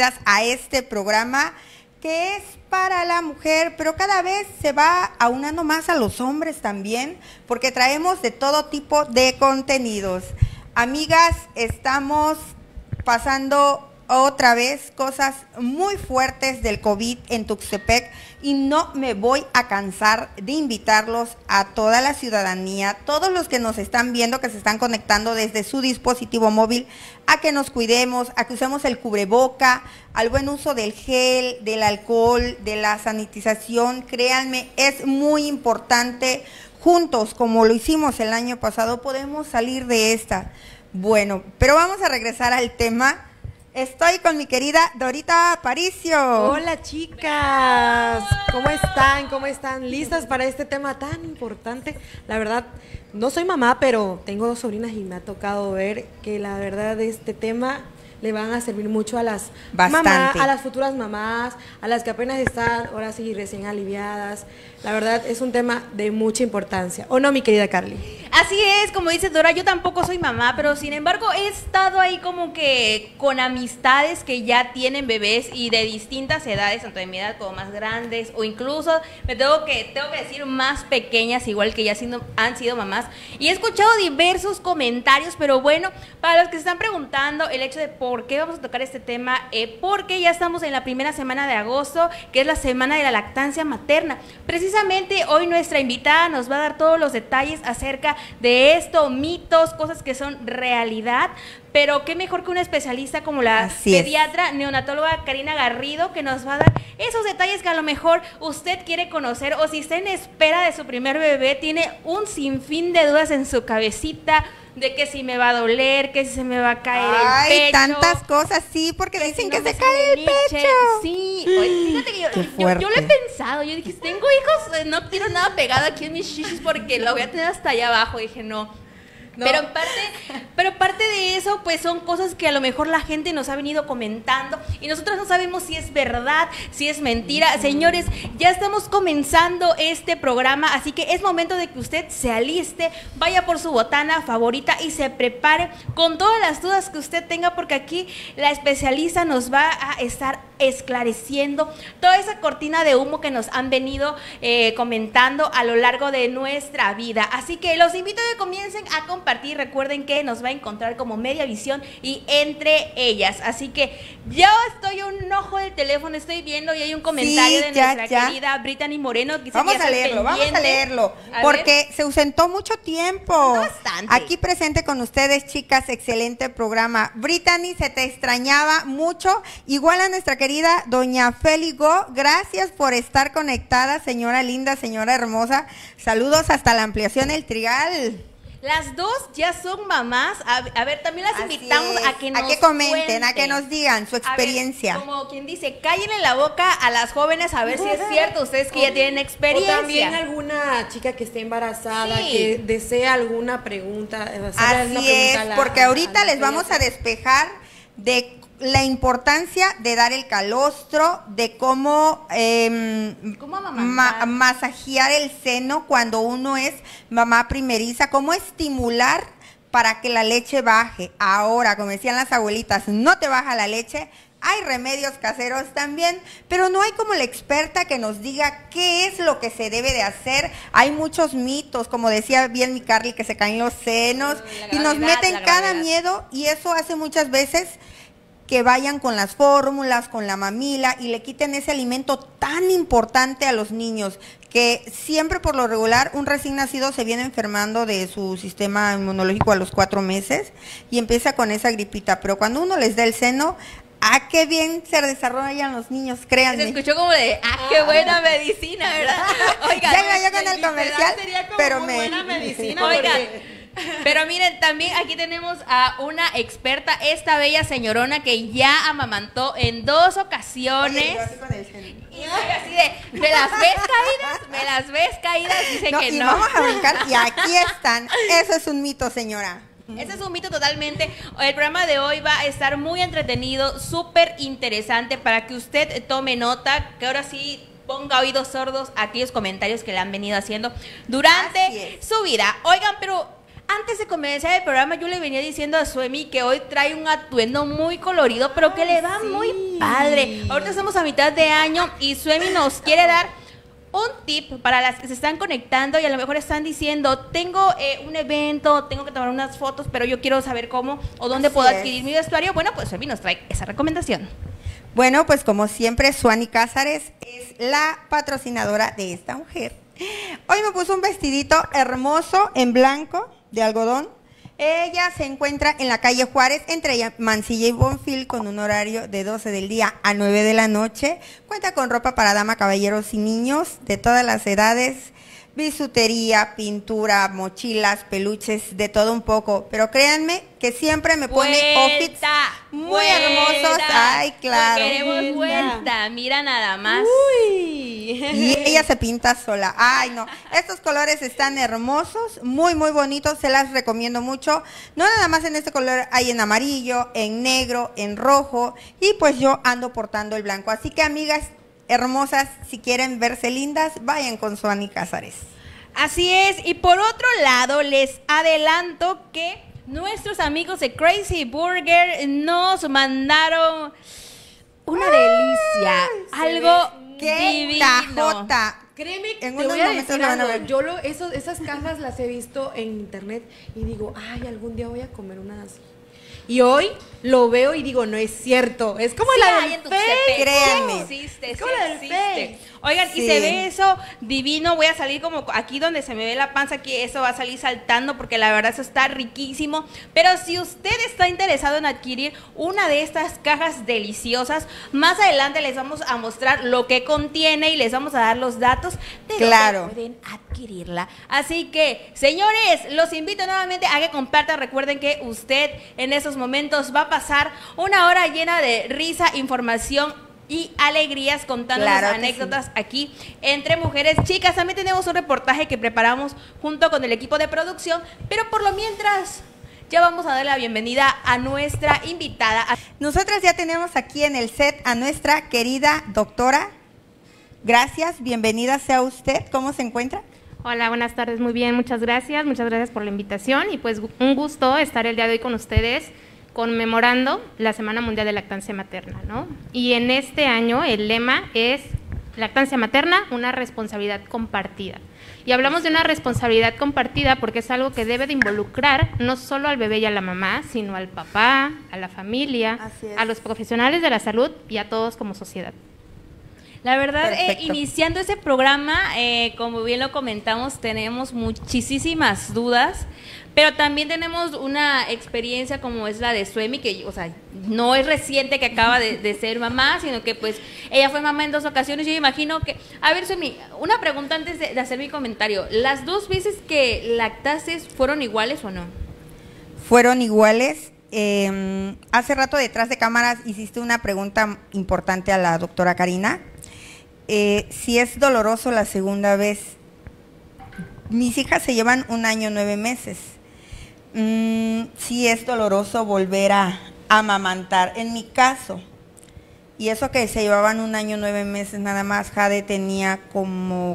bienvenidas a este programa que es para la mujer, pero cada vez se va aunando más a los hombres también, porque traemos de todo tipo de contenidos. Amigas, estamos pasando otra vez cosas muy fuertes del COVID en Tuxtepec y no me voy a cansar de invitarlos a toda la ciudadanía, todos los que nos están viendo, que se están conectando desde su dispositivo móvil, a que nos cuidemos, a que usemos el cubreboca, al buen uso del gel, del alcohol, de la sanitización. Créanme, es muy importante. Juntos, como lo hicimos el año pasado, podemos salir de esta. Bueno, pero vamos a regresar al tema. Estoy con mi querida Dorita Aparicio. Hola chicas, ¿cómo están? ¿Cómo están? ¿Listas para este tema tan importante? La verdad, no soy mamá, pero tengo dos sobrinas y me ha tocado ver que la verdad este tema le van a servir mucho a las mamás, a las futuras mamás, a las que apenas están ahora sí recién aliviadas. La verdad es un tema de mucha importancia. ¿O no, mi querida Carly? Así es, como dice Dora, yo tampoco soy mamá, pero sin embargo he estado ahí como que con amistades que ya tienen bebés y de distintas edades, tanto de mi edad como más grandes, o incluso me tengo que decir más pequeñas, igual que ya han sido mamás. Y he escuchado diversos comentarios, pero bueno, para los que se están preguntando el hecho de por qué vamos a tocar este tema, porque ya estamos en la primera semana de agosto, que es la semana de la lactancia materna. Precisamente hoy nuestra invitada nos va a dar todos los detalles acerca de esto, mitos, cosas que son realidad, pero qué mejor que una especialista como la pediatra neonatóloga Karina Garrido, que nos va a dar esos detalles que a lo mejor usted quiere conocer, o si está en espera de su primer bebé, tiene un sinfín de dudas en su cabecita, de que si me va a doler, que si se me va a caer el pecho. Ay, tantas cosas, sí, porque dicen que se cae el pecho. Sí, oye, fíjate que yo lo he pensado, yo dije, si tengo hijos, no quiero nada pegado aquí en mis shishis porque lo voy a tener hasta allá abajo, dije, no. No. Pero parte de eso, pues son cosas que a lo mejor la gente nos ha venido comentando y nosotros no sabemos si es verdad, si es mentira. Señores, ya estamos comenzando este programa, así que es momento de que usted se aliste, vaya por su botana favorita y se prepare con todas las dudas que usted tenga, porque aquí la especialista nos va a estar esclareciendo toda esa cortina de humo que nos han venido comentando a lo largo de nuestra vida. Así que los invito a que comiencen a compartir. Recuerden que nos va a encontrar como Media Visión y entre ellas. Así que yo estoy a un ojo del teléfono, estoy viendo y hay un comentario de nuestra querida Brittany Moreno. Vamos a leerlo, porque se ausentó mucho tiempo. Bastante. Aquí presente con ustedes, chicas, excelente programa. Brittany, se te extrañaba mucho. Igual a nuestra querida doña Féligo, gracias por estar conectada, señora linda, señora hermosa. Saludos hasta la ampliación El Trigal. Las dos ya son mamás. A ver, también las invitamos a que nos comenten, cuenten, a que nos digan su experiencia. Ver, como quien dice, cállenle la boca a las jóvenes a ver si es cierto, ustedes que ya tienen experiencia. O también alguna chica que esté embarazada, que desea alguna pregunta. Así es, porque ahorita les vamos a despejar de la importancia de dar el calostro, de cómo masajear el seno cuando uno es mamá primeriza, cómo estimular para que la leche baje. Ahora, como decían las abuelitas, no te baja la leche, hay remedios caseros también, pero no hay como la experta que nos diga qué es lo que se debe de hacer. Hay muchos mitos, como decía bien mi Carly, que se caen los senos y nos meten cada miedo, y eso hace muchas veces que vayan con las fórmulas, con la mamila y le quiten ese alimento tan importante a los niños, que siempre por lo regular un recién nacido se viene enfermando de su sistema inmunológico a los 4 meses y empieza con esa gripita, pero cuando uno les da el seno, ¡ah, qué bien se desarrollan los niños! Créanme. Se escuchó como de, ¡ah, qué buena medicina!, ¿verdad? Oigan, ya me con el comercial, pero buena medicina. Oigan, pero miren, también aquí tenemos a una experta, esta bella señorona que ya amamantó en 2 ocasiones. Oye, y así de, ¿me las ves caídas? ¿Me las ves caídas? Dice que no. Vamos a brincar y aquí están. Eso es un mito, señora. Ese es un mito totalmente. El programa de hoy va a estar muy entretenido, súper interesante para que usted tome nota, que ahora sí ponga oídos sordos a aquellos comentarios que le han venido haciendo durante su vida. Oigan, pero antes de comenzar el programa yo le venía diciendo a Suemi que hoy trae un atuendo muy colorido, pero que le va muy padre. Ahorita estamos a mitad de año y Suemi nos quiere dar un tip para las que se están conectando y a lo mejor están diciendo, tengo un evento, tengo que tomar unas fotos, pero yo quiero saber cómo o dónde puedo adquirir mi vestuario. Bueno, pues Suemi nos trae esa recomendación. Bueno, pues como siempre, Suani Cázares es la patrocinadora de esta mujer. Hoy me puso un vestidito hermoso en blanco de algodón. Ella se encuentra en la calle Juárez, entre Mansilla y Bonfil, con un horario de 12 del día a 9 de la noche. Cuenta con ropa para dama, caballeros y niños de todas las edades, bisutería, pintura, mochilas, peluches, de todo un poco. Pero créanme que siempre me pone outfits muy hermosos. Ay, claro. Queremos vuelta, mira nada más. Uy. Y ella se pinta sola. Ay, no. Estos colores están hermosos, muy, muy bonitos. Se las recomiendo mucho. No nada más en este color, hay en amarillo, en negro, en rojo. Y pues yo ando portando el blanco. Así que, amigas hermosas, si quieren verse lindas, vayan con Suani Cázares. Así es, y por otro lado, les adelanto que nuestros amigos de Crazy Burger nos mandaron una delicia, algo divino. Tajota. Créeme que En te unos voy a momentos decir lo van a algo. ver. Yo esas cajas las he visto en internet y digo, ay, algún día voy a comer una así. Y hoy lo veo y digo, no es cierto. Es como la del Face. Créanme. Existe, Es como la del Face. Oigan, Sí. y se ve eso divino. Voy a salir como aquí donde se me ve la panza, que eso va a salir saltando porque la verdad eso está riquísimo. Pero si usted está interesado en adquirir una de estas cajas deliciosas, más adelante les vamos a mostrar lo que contiene y les vamos a dar los datos de Claro. dónde pueden adquirirla. Así que, señores, los invito nuevamente a que compartan. Recuerden que usted en esos momentos va a pasar una hora llena de risa, información y alegrías, contando Claro las que anécdotas aquí entre mujeres. Chicas, también tenemos un reportaje que preparamos junto con el equipo de producción, pero por lo mientras ya vamos a darle la bienvenida a nuestra invitada. Nosotras ya tenemos aquí en el set a nuestra querida doctora. Gracias, bienvenida sea usted. ¿Cómo se encuentra? Hola, buenas tardes, muy bien, muchas gracias por la invitación y pues un gusto estar el día de hoy con ustedes conmemorando la Semana Mundial de Lactancia Materna, ¿no? Y en este año el lema es Lactancia Materna, una responsabilidad compartida. Y hablamos de una responsabilidad compartida porque es algo que debe de involucrar no solo al bebé y a la mamá, sino al papá, a la familia, Así es. a los profesionales de la salud y a todos como sociedad. La verdad, Perfecto. iniciando ese programa, como bien lo comentamos, tenemos muchísimas dudas, pero también tenemos una experiencia como es la de Suemi, que, o sea, no es reciente que acaba de ser mamá, sino que pues ella fue mamá en 2 ocasiones. Yo imagino que, a ver, Suemi, una pregunta antes de hacer mi comentario. ¿Las 2 veces que lactaste fueron iguales o no? Fueron iguales. Hace rato detrás de cámaras hiciste una pregunta importante a la doctora Karina. Si es doloroso la segunda vez. Mis hijas se llevan 1 año 9 meses. Sí es doloroso volver a amamantar. En mi caso, y eso que se llevaban 1 año 9 meses nada más, Jade tenía como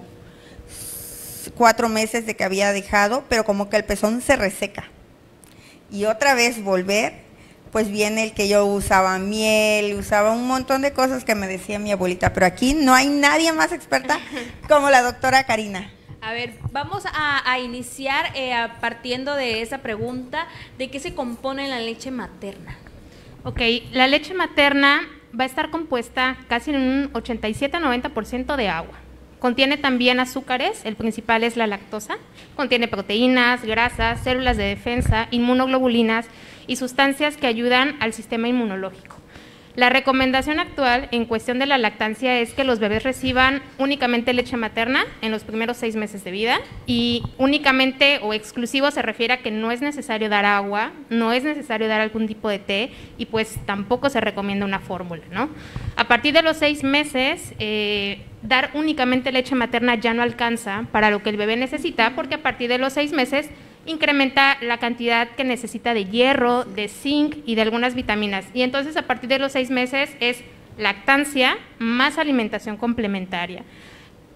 4 meses de que había dejado, pero como que el pezón se reseca. Y otra vez volver, pues viene el que yo usaba miel, usaba un montón de cosas que me decía mi abuelita, pero aquí no hay nadie más experta como la doctora Karina. A ver, vamos a iniciar partiendo de esa pregunta, ¿de qué se compone la leche materna? Ok, la leche materna va a estar compuesta casi en un 87-90% de agua. Contiene también azúcares, el principal es la lactosa, contiene proteínas, grasas, células de defensa, inmunoglobulinas y sustancias que ayudan al sistema inmunológico. La recomendación actual en cuestión de la lactancia es que los bebés reciban únicamente leche materna en los primeros 6 meses de vida, y únicamente o exclusivo se refiere a que no es necesario dar agua, no es necesario dar algún tipo de té y pues tampoco se recomienda una fórmula, ¿no? A partir de los 6 meses, dar únicamente leche materna ya no alcanza para lo que el bebé necesita, porque a partir de los 6 meses incrementa la cantidad que necesita de hierro, de zinc y de algunas vitaminas. Y entonces a partir de los 6 meses es lactancia más alimentación complementaria.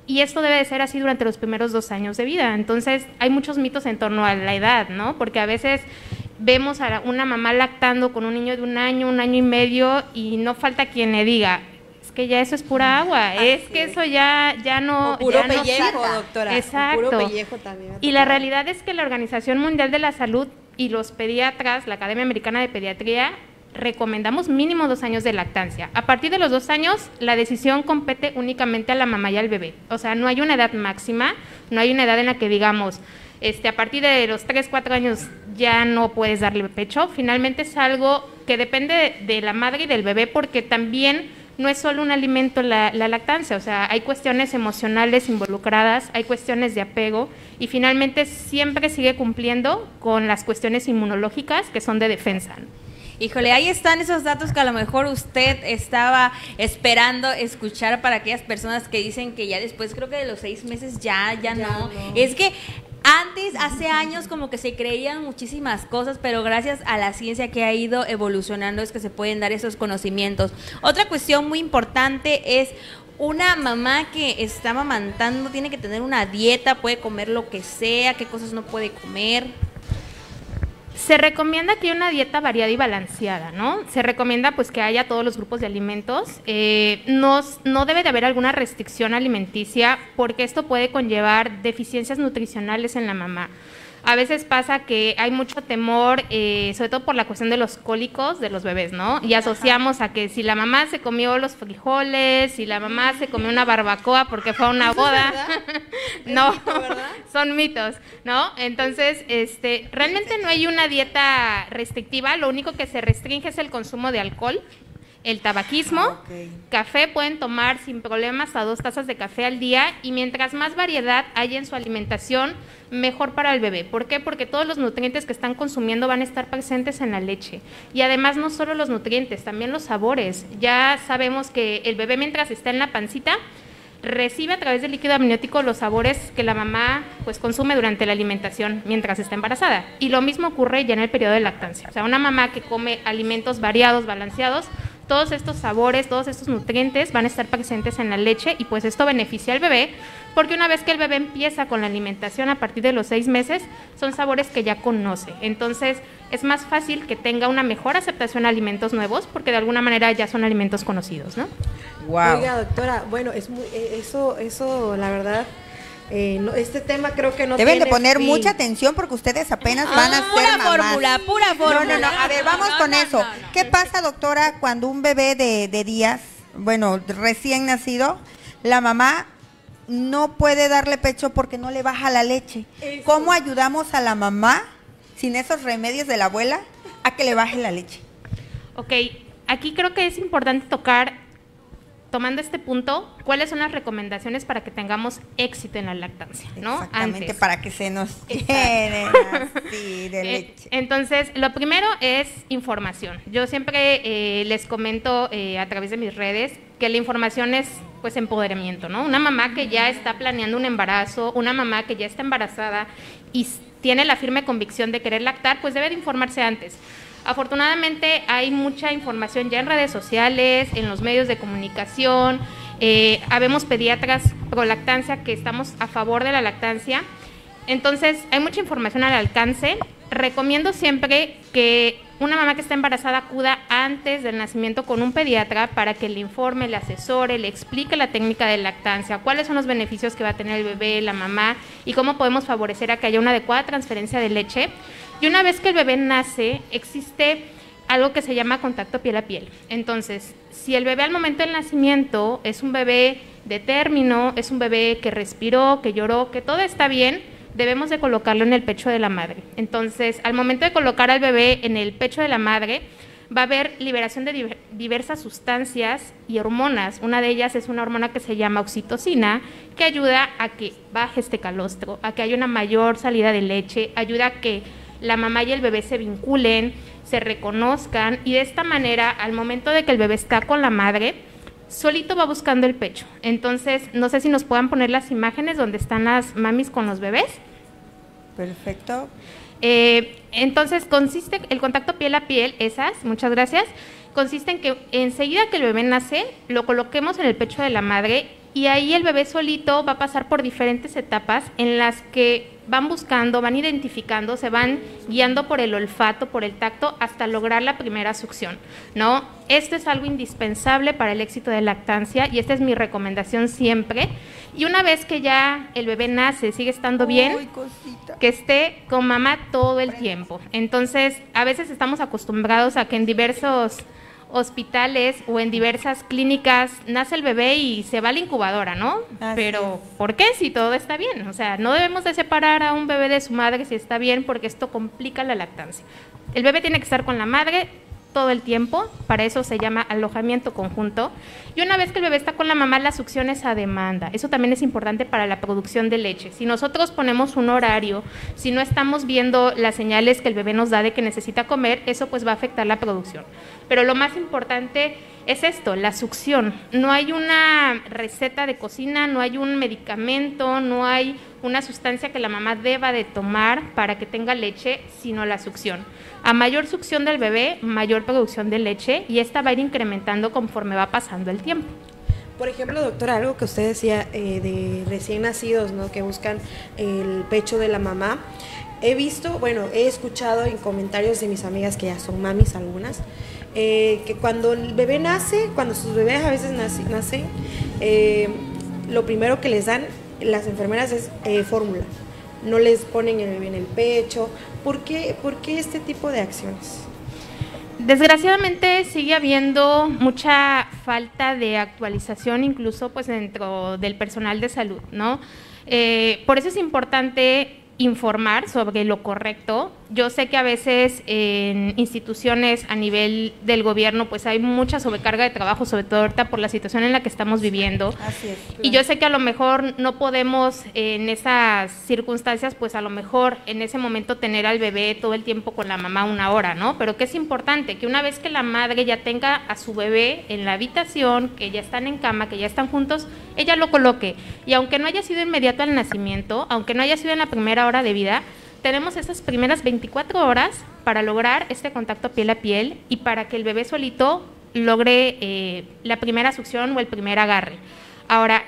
y esto debe de ser así durante los primeros 2 años de vida. Entonces, hay muchos mitos en torno a la edad, ¿no? Porque a veces vemos a una mamá lactando con un niño de 1 año y medio, y no falta quien le diga, es que ya eso es pura agua, es que eso ya no... O puro ya no pellejo, saca. doctora. Exacto. Puro pellejo también. Y la realidad es que la Organización Mundial de la Salud y los pediatras, la Academia Americana de Pediatría, recomendamos mínimo 2 años de lactancia. A partir de los 2 años, la decisión compete únicamente a la mamá y al bebé. O sea, no hay una edad máxima, no hay una edad en la que digamos, a partir de los 3, 4 años ya no puedes darle pecho. Finalmente es algo que depende de la madre y del bebé, porque también no es solo un alimento la lactancia, o sea, hay cuestiones emocionales involucradas, hay cuestiones de apego, y finalmente siempre sigue cumpliendo con las cuestiones inmunológicas que son de defensa, ¿no? Híjole, ahí están esos datos que a lo mejor usted estaba esperando escuchar para aquellas personas que dicen que ya después, creo que de los 6 meses ya no. Es que antes, hace años, como que se creían muchísimas cosas, pero gracias a la ciencia que ha ido evolucionando es que se pueden dar esos conocimientos. Otra cuestión muy importante es, una mamá que está amamantando tiene que tener una dieta, puede comer lo que sea, qué cosas no puede comer. Se recomienda que haya una dieta variada y balanceada, ¿no? Se recomienda pues que haya todos los grupos de alimentos. No debe de haber alguna restricción alimenticia, porque esto puede conllevar deficiencias nutricionales en la mamá. A veces pasa que hay mucho temor, sobre todo por la cuestión de los cólicos de los bebés, ¿no? Y asociamos a que si la mamá se comió los frijoles, si la mamá se comió una barbacoa porque fue a una boda, no, son mitos, ¿no? Entonces, realmente no hay una dieta restrictiva, lo único que se restringe es el consumo de alcohol, el tabaquismo, café pueden tomar sin problemas hasta 2 tazas de café al día, y mientras más variedad haya en su alimentación, mejor para el bebé. ¿Por qué? Porque todos los nutrientes que están consumiendo van a estar presentes en la leche, y además no solo los nutrientes, también los sabores. Ya sabemos que el bebé, mientras está en la pancita, recibe a través del líquido amniótico los sabores que la mamá pues consume durante la alimentación mientras está embarazada, y lo mismo ocurre ya en el periodo de lactancia. O sea, una mamá que come alimentos variados, balanceados, todos estos sabores, todos estos nutrientes van a estar presentes en la leche, y pues esto beneficia al bebé, porque una vez que el bebé empieza con la alimentación a partir de los 6 meses, son sabores que ya conoce. Entonces es más fácil que tenga una mejor aceptación a alimentos nuevos, porque de alguna manera ya son alimentos conocidos, ¿no? Wow. Oiga, doctora, bueno, es muy, eso la verdad, este tema creo que no deben tiene de poner fin. mucha atención, porque ustedes apenas van a ser mamás. Pura fórmula. No, a ver, vamos con eso. ¿Qué pasa, doctora, cuando un bebé de días, bueno, recién nacido, la mamá no puede darle pecho porque no le baja la leche? Eso. ¿Cómo ayudamos a la mamá, sin esos remedios de la abuela, a que le baje la leche? Ok, aquí creo que es importante tocar, tomando este punto, cuáles son las recomendaciones para que tengamos éxito en la lactancia, ¿no? Exactamente, Antes. para que se nos llenen así de leche. Entonces, lo primero es información. Yo siempre les comento a través de mis redes que la información es pues empoderamiento, ¿no? Una mamá que ya está planeando un embarazo, una mamá que ya está embarazada y tiene la firme convicción de querer lactar, pues debe de informarse antes. Afortunadamente hay mucha información ya en redes sociales, en los medios de comunicación, habemos pediatras pro lactancia que estamos a favor de la lactancia. Entonces hay mucha información al alcance. Recomiendo siempre que una mamá que está embarazada acuda antes del nacimiento con un pediatra para que le informe, le asesore, le explique la técnica de lactancia, cuáles son los beneficios que va a tener el bebé, la mamá, y cómo podemos favorecer a que haya una adecuada transferencia de leche. Y una vez que el bebé nace, existe algo que se llama contacto piel a piel. Entonces, si el bebé al momento del nacimiento es un bebé de término, es un bebé que respiró, que lloró, que todo está bien, debemos de colocarlo en el pecho de la madre. Entonces, al momento de colocar al bebé en el pecho de la madre, va a haber liberación de diversas sustancias y hormonas. Una de ellas es una hormona que se llama oxitocina, que ayuda a que baje este calostro, a que haya una mayor salida de leche, ayuda a que la mamá y el bebé se vinculen, se reconozcan, y de esta manera, al momento de que el bebé está con la madre, solito va buscando el pecho. Entonces, no sé si nos puedan poner las imágenes donde están las mamis con los bebés. Perfecto. Entonces, consiste el contacto piel a piel, muchas gracias, consiste en que enseguida que el bebé nace, lo coloquemos en el pecho de la madre y ahí el bebé solito va a pasar por diferentes etapas en las que van buscando, van identificando, se van guiando por el olfato, por el tacto, hasta lograr la primera succión, ¿no? Esto es algo indispensable para el éxito de lactancia y esta es mi recomendación siempre. Y una vez que ya el bebé nace, sigue estando bien, que esté con mamá todo el tiempo. Entonces, a veces estamos acostumbrados a que en diversos hospitales o en diversas clínicas nace el bebé y se va a la incubadora, ¿no? Pero ¿por qué si todo está bien? O sea, no debemos de separar a un bebé de su madre si está bien, porque esto complica la lactancia. El bebé tiene que estar con la madre todo el tiempo, para eso se llama alojamiento conjunto, y una vez que el bebé está con la mamá, la succión es a demanda. Eso también es importante para la producción de leche. Si nosotros ponemos un horario, si no estamos viendo las señales que el bebé nos da de que necesita comer, eso pues va a afectar la producción. Pero lo más importante es esto, la succión. No hay una receta de cocina, no hay un medicamento, no hay una sustancia que la mamá deba de tomar para que tenga leche, sino la succión. A mayor succión del bebé, mayor producción de leche, y esta va a ir incrementando conforme va pasando el tiempo. Por ejemplo, doctora, algo que usted decía de recién nacidos, ¿no?, que buscan el pecho de la mamá. He visto, bueno, he escuchado en comentarios de mis amigas que ya son mamis algunas, que cuando el bebé nace, cuando sus bebés a veces nacen, lo primero que les dan las enfermeras es fórmula. No les ponen el bebé en el pecho. ¿Por qué este tipo de acciones? Desgraciadamente sigue habiendo mucha falta de actualización, incluso pues dentro del personal de salud, ¿no? Por eso es importante informar sobre lo correcto. Yo sé que a veces en instituciones a nivel del gobierno pues hay mucha sobrecarga de trabajo, sobre todo ahorita por la situación en la que estamos viviendo. Así es, claro. Y yo sé que a lo mejor no podemos en esas circunstancias pues a lo mejor en ese momento tener al bebé todo el tiempo con la mamá 1 hora, ¿no? Pero que es importante que una vez que la madre ya tenga a su bebé en la habitación, que ya están en cama, que ya están juntos, ella lo coloque. Y aunque no haya sido inmediato al nacimiento, aunque no haya sido en la primera hora de vida, tenemos esas primeras 24 horas para lograr este contacto piel a piel y para que el bebé solito logre la primera succión o el primer agarre. Ahora,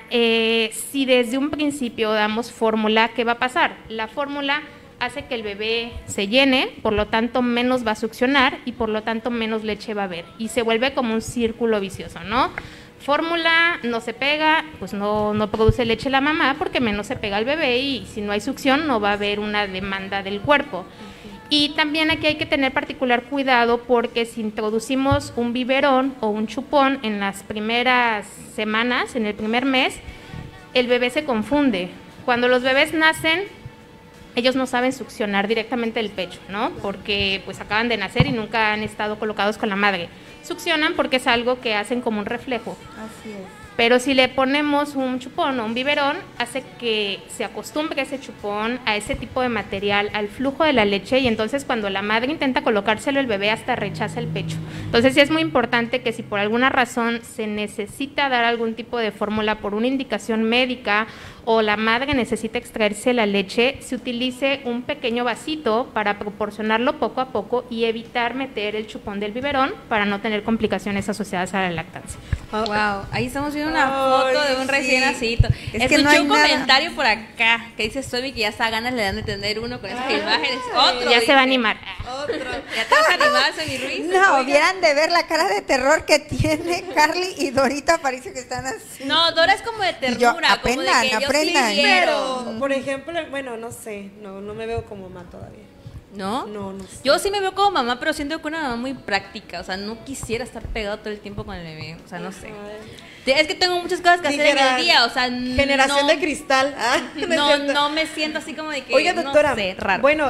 si desde un principio damos fórmula, ¿qué va a pasar? La fórmula hace que el bebé se llene, por lo tanto menos va a succionar y por lo tanto menos leche va a haber. Y se vuelve como un círculo vicioso, ¿no? Fórmula no se pega, pues no produce leche la mamá porque menos se pega al bebé y si no hay succión no va a haber una demanda del cuerpo. Y también aquí hay que tener particular cuidado porque si introducimos un biberón o un chupón en las primeras semanas, en el primer mes, el bebé se confunde. Cuando los bebés nacen, ellos no saben succionar directamente del pecho, ¿no? Porque pues acaban de nacer y nunca han estado colocados con la madre. Succionan porque es algo que hacen como un reflejo. Así es. Pero si le ponemos un chupón o un biberón, hace que se acostumbre ese chupón a ese tipo de material, al flujo de la leche, y entonces cuando la madre intenta colocárselo, el bebé hasta rechaza el pecho. Entonces sí es muy importante que si por alguna razón se necesita dar algún tipo de fórmula por una indicación médica o la madre necesita extraerse la leche, se utilice un pequeño vasito para proporcionarlo poco a poco y evitar meter el chupón del biberón para no tener complicaciones asociadas a la lactancia. Wow, ahí estamos viendo una foto de un recién nacido. Es que no hay un nada. comentario por acá que dice Sobi que ya está ganas le dan de tener uno con esas imágenes. Otro. Ya se va a animar. Otro. Ya te vas a animar, Sobi Ruiz. No, Oiga. vieran de ver la cara de terror que tiene Carly y Dorita, parece que están así. No, Dora es como de ternura, yo, como de aprendan, que ellos aprendan. sí vieron. Pero, por ejemplo, bueno, no sé, no me veo como mamá todavía. ¿No? No sé. Yo sí me veo como mamá, pero siento que una mamá muy práctica. O sea, no quisiera estar pegado todo el tiempo con el bebé. O sea, no sé. Es que tengo muchas cosas que hacer en el día. O sea, generación de cristal. No me siento así como de que. Oiga, doctora, no sé, raro. bueno,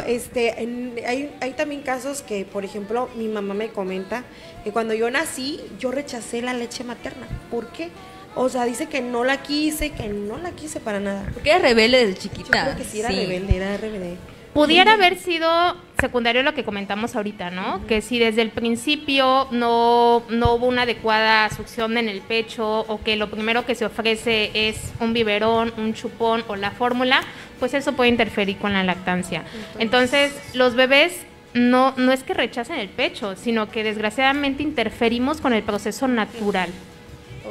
hay también casos que, por ejemplo, mi mamá me comenta que cuando yo nací, yo rechacé la leche materna. ¿Por qué? O sea, dice que no la quise para nada. Porque eres rebelde desde Yo chiquita. creo que sí era rebelde. Pudiera haber sido secundario lo que comentamos ahorita, ¿no? Que si desde el principio no hubo una adecuada succión en el pecho o que lo primero que se ofrece es un biberón, un chupón o la fórmula, pues eso puede interferir con la lactancia. Entonces, los bebés no es que rechacen el pecho, sino que desgraciadamente interferimos con el proceso natural.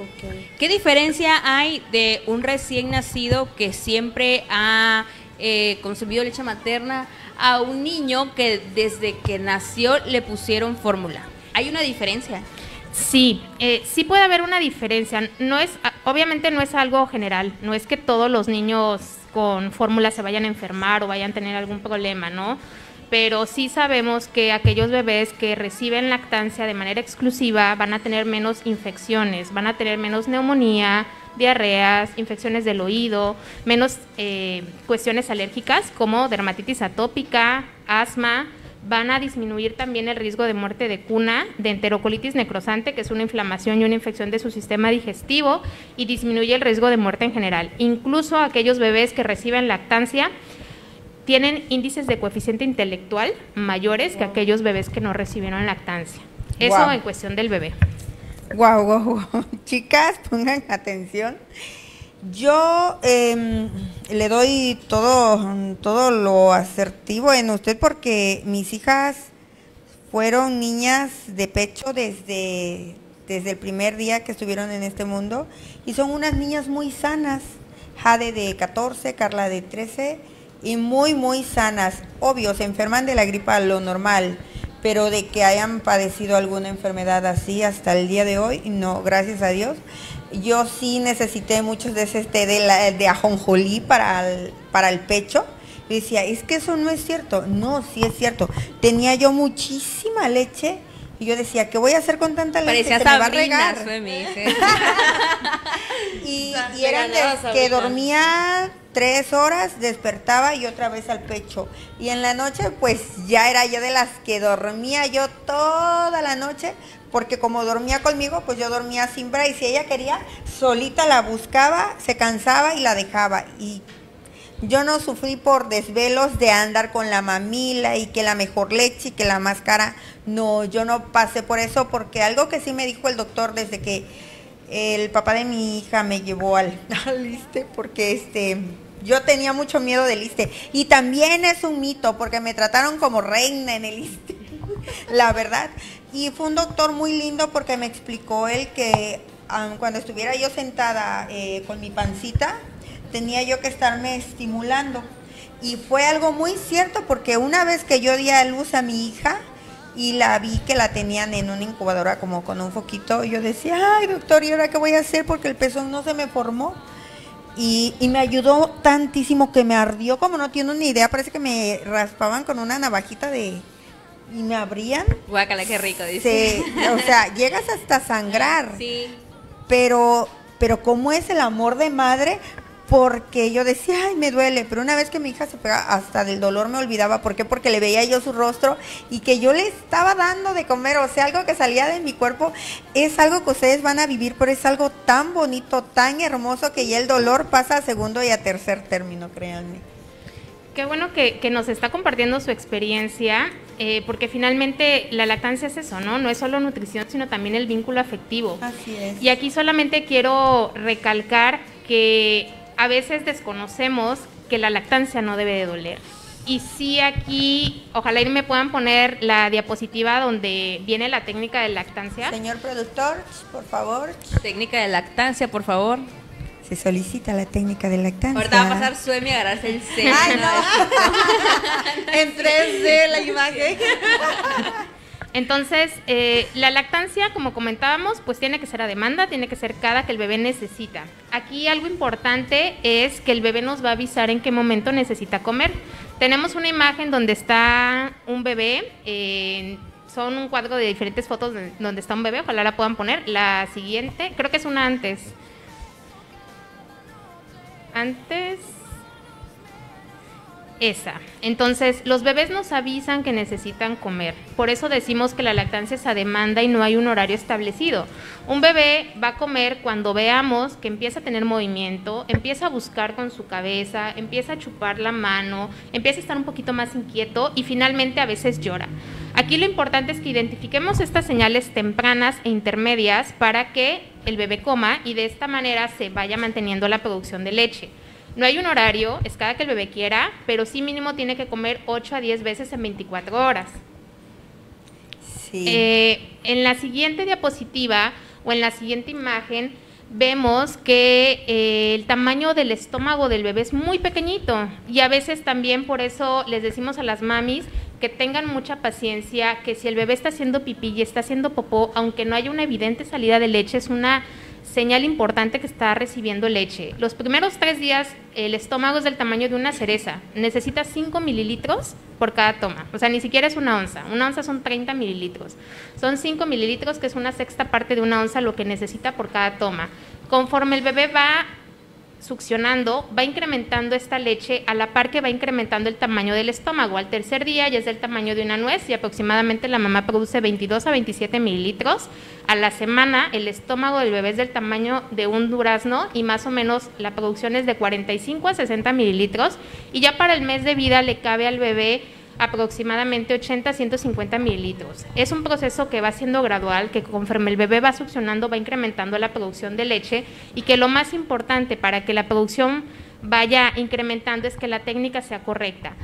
¿Qué diferencia hay de un recién nacido que siempre ha consumido leche materna a un niño que desde que nació le pusieron fórmula? ¿Hay una diferencia? Sí, sí puede haber una diferencia. No es, obviamente no es algo general, no es que todos los niños con fórmula se vayan a enfermar o vayan a tener algún problema, ¿no? Pero sí sabemos que aquellos bebés que reciben lactancia de manera exclusiva van a tener menos infecciones, van a tener menos neumonía, diarreas, infecciones del oído, menos cuestiones alérgicas como dermatitis atópica, asma. Van a disminuir también el riesgo de muerte de cuna, de enterocolitis necrosante, que es una inflamación y una infección de su sistema digestivo, y disminuye el riesgo de muerte en general. Incluso aquellos bebés que reciben lactancia tienen índices de coeficiente intelectual mayores que aquellos bebés que no recibieron lactancia. Eso en cuestión del bebé. Wow. Chicas, pongan atención. Yo le doy todo lo asertivo en usted porque mis hijas fueron niñas de pecho desde el primer día que estuvieron en este mundo y son unas niñas muy sanas. Jade de 14, Carla de 13 y muy sanas. Obvio, se enferman de la gripa, lo normal, pero de que hayan padecido alguna enfermedad así hasta el día de hoy, no, gracias a Dios. Yo sí necesité muchos de ese té de ajonjolí para el pecho. Y decía, es que eso no es cierto. No, sí es cierto. Tenía yo muchísima leche y yo decía, ¿qué voy a hacer con tanta leche? Parecía Se me va a Sabrina, regar. y eran de que dormía 3 horas, despertaba y otra vez al pecho. Y en la noche, pues ya era yo de las que dormía yo toda la noche, porque como dormía conmigo, pues yo dormía sin bra, y si ella quería, solita la buscaba, se cansaba y la dejaba. Y yo no sufrí por desvelos de andar con la mamila y que la mejor leche y que la más cara. No, yo no pasé por eso, porque algo que sí me dijo el doctor desde que el papá de mi hija me llevó al ISSSTE, porque yo tenía mucho miedo del ISSSTE. Y también es un mito, porque me trataron como reina en el ISSSTE, la verdad. Y fue un doctor muy lindo porque me explicó él que cuando estuviera yo sentada con mi pancita, tenía yo que estarme estimulando. Y fue algo muy cierto porque una vez que yo di a luz a mi hija y la vi que la tenían en una incubadora como con un foquito, yo decía, ay doctor, ¿y ahora qué voy a hacer? Porque el pezón no se me formó. Y me ayudó tantísimo que me ardió como no tienen ni idea. Parece que me raspaban con una navajita y me abrían. Guácala, qué rico, dice. O sea, llegas hasta sangrar. Sí. Pero ¿cómo es el amor de madre? Porque yo decía, ay, me duele. Pero una vez que mi hija se pega, hasta del dolor me olvidaba. ¿Por qué? Porque le veía yo su rostro y que yo le estaba dando de comer. O sea, algo que salía de mi cuerpo. Es algo que ustedes van a vivir, pero es algo tan bonito, tan hermoso, que ya el dolor pasa a segundo y a tercer término, créanme. Qué bueno que nos está compartiendo su experiencia, porque finalmente la lactancia es eso, ¿no? No es solo nutrición, sino también el vínculo afectivo. Así es. Y aquí solamente quiero recalcar que a veces desconocemos que la lactancia no debe de doler. Y sí, aquí, ojalá y me puedan poner la diapositiva donde viene la técnica de lactancia. Señor productor, por favor. Técnica de lactancia, por favor. Se solicita la técnica de lactancia. Ahorita va a pasar Suemi a agarrarse el seno. ¡Ay, no! En 3D la imagen. Entonces, la lactancia, como comentábamos, pues tiene que ser a demanda, tiene que ser cada que el bebé necesita. Aquí algo importante es que el bebé nos va a avisar en qué momento necesita comer. Tenemos una imagen donde está un bebé, son un cuadro de diferentes fotos donde está un bebé, ojalá la puedan poner. La siguiente, creo que es una antes, esa. Entonces, los bebés nos avisan que necesitan comer. Por eso decimos que la lactancia es a demanda y no hay un horario establecido. Un bebé va a comer cuando veamos que empieza a tener movimiento, empieza a buscar con su cabeza, empieza a chupar la mano, empieza a estar un poquito más inquieto y finalmente a veces llora. Aquí lo importante es que identifiquemos estas señales tempranas e intermedias para que el bebé coma y de esta manera se vaya manteniendo la producción de leche. No hay un horario, es cada que el bebé quiera, pero sí mínimo tiene que comer 8 a 10 veces en 24 horas. Sí. En la siguiente diapositiva o en la siguiente imagen vemos que el tamaño del estómago del bebé es muy pequeñito y a veces también por eso les decimos a las mamis que tengan mucha paciencia, que si el bebé está haciendo pipí y está haciendo popó, aunque no haya una evidente salida de leche, es una señal importante que está recibiendo leche. Los primeros 3 días el estómago es del tamaño de una cereza, necesita 5 mililitros por cada toma, o sea, ni siquiera es una onza son 30 mililitros, son 5 mililitros que es una sexta parte de una onza lo que necesita por cada toma. Conforme el bebé va succionando, va incrementando esta leche a la par que va incrementando el tamaño del estómago. Al tercer día ya es del tamaño de una nuez y aproximadamente la mamá produce 22 a 27 mililitros. A la semana el estómago del bebé es del tamaño de un durazno y más o menos la producción es de 45 a 60 mililitros y ya para el mes de vida le cabe al bebé aproximadamente 80 a 150 mililitros. Es un proceso que va siendo gradual, que conforme el bebé va succionando va incrementando la producción de leche y que lo más importante para que la producción vaya incrementando es que la técnica sea correcta.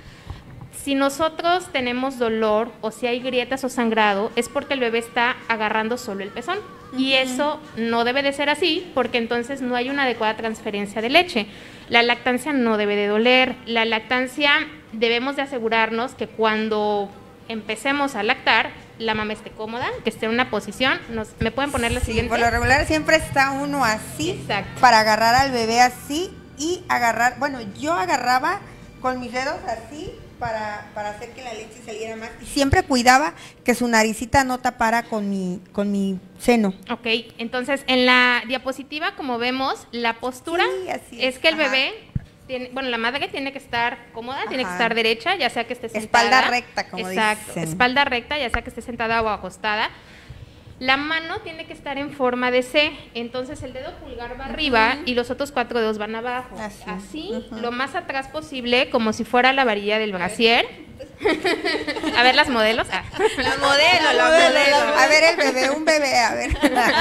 Si nosotros tenemos dolor o si hay grietas o sangrado es porque el bebé está agarrando solo el pezón y eso no debe de ser así porque entonces no hay una adecuada transferencia de leche. La lactancia no debe de doler, la lactancia debemos de asegurarnos que cuando empecemos a lactar la mamá esté cómoda, que esté en una posición. ¿Me pueden poner la siguiente? Por lo regular siempre está uno así. Exacto. Para agarrar al bebé así y agarrar, bueno, yo agarraba con mis dedos así para hacer que la leche saliera más y siempre cuidaba que su naricita no tapara con mi seno. Ok, entonces en la diapositiva como vemos la postura Sí, así es que el Ajá. bebé la madre tiene que estar cómoda, tiene que Ajá. estar derecha, ya sea que esté sentada. Espalda recta, como Exacto, dicen. espalda recta, ya sea que esté sentada o acostada. La mano tiene que estar en forma de C, entonces el dedo pulgar va arriba y los otros 4 dedos van abajo. Así, lo más atrás posible, como si fuera la varilla del brasier. A ver las modelos. La modelo. A ver el bebé, un bebé, a ver.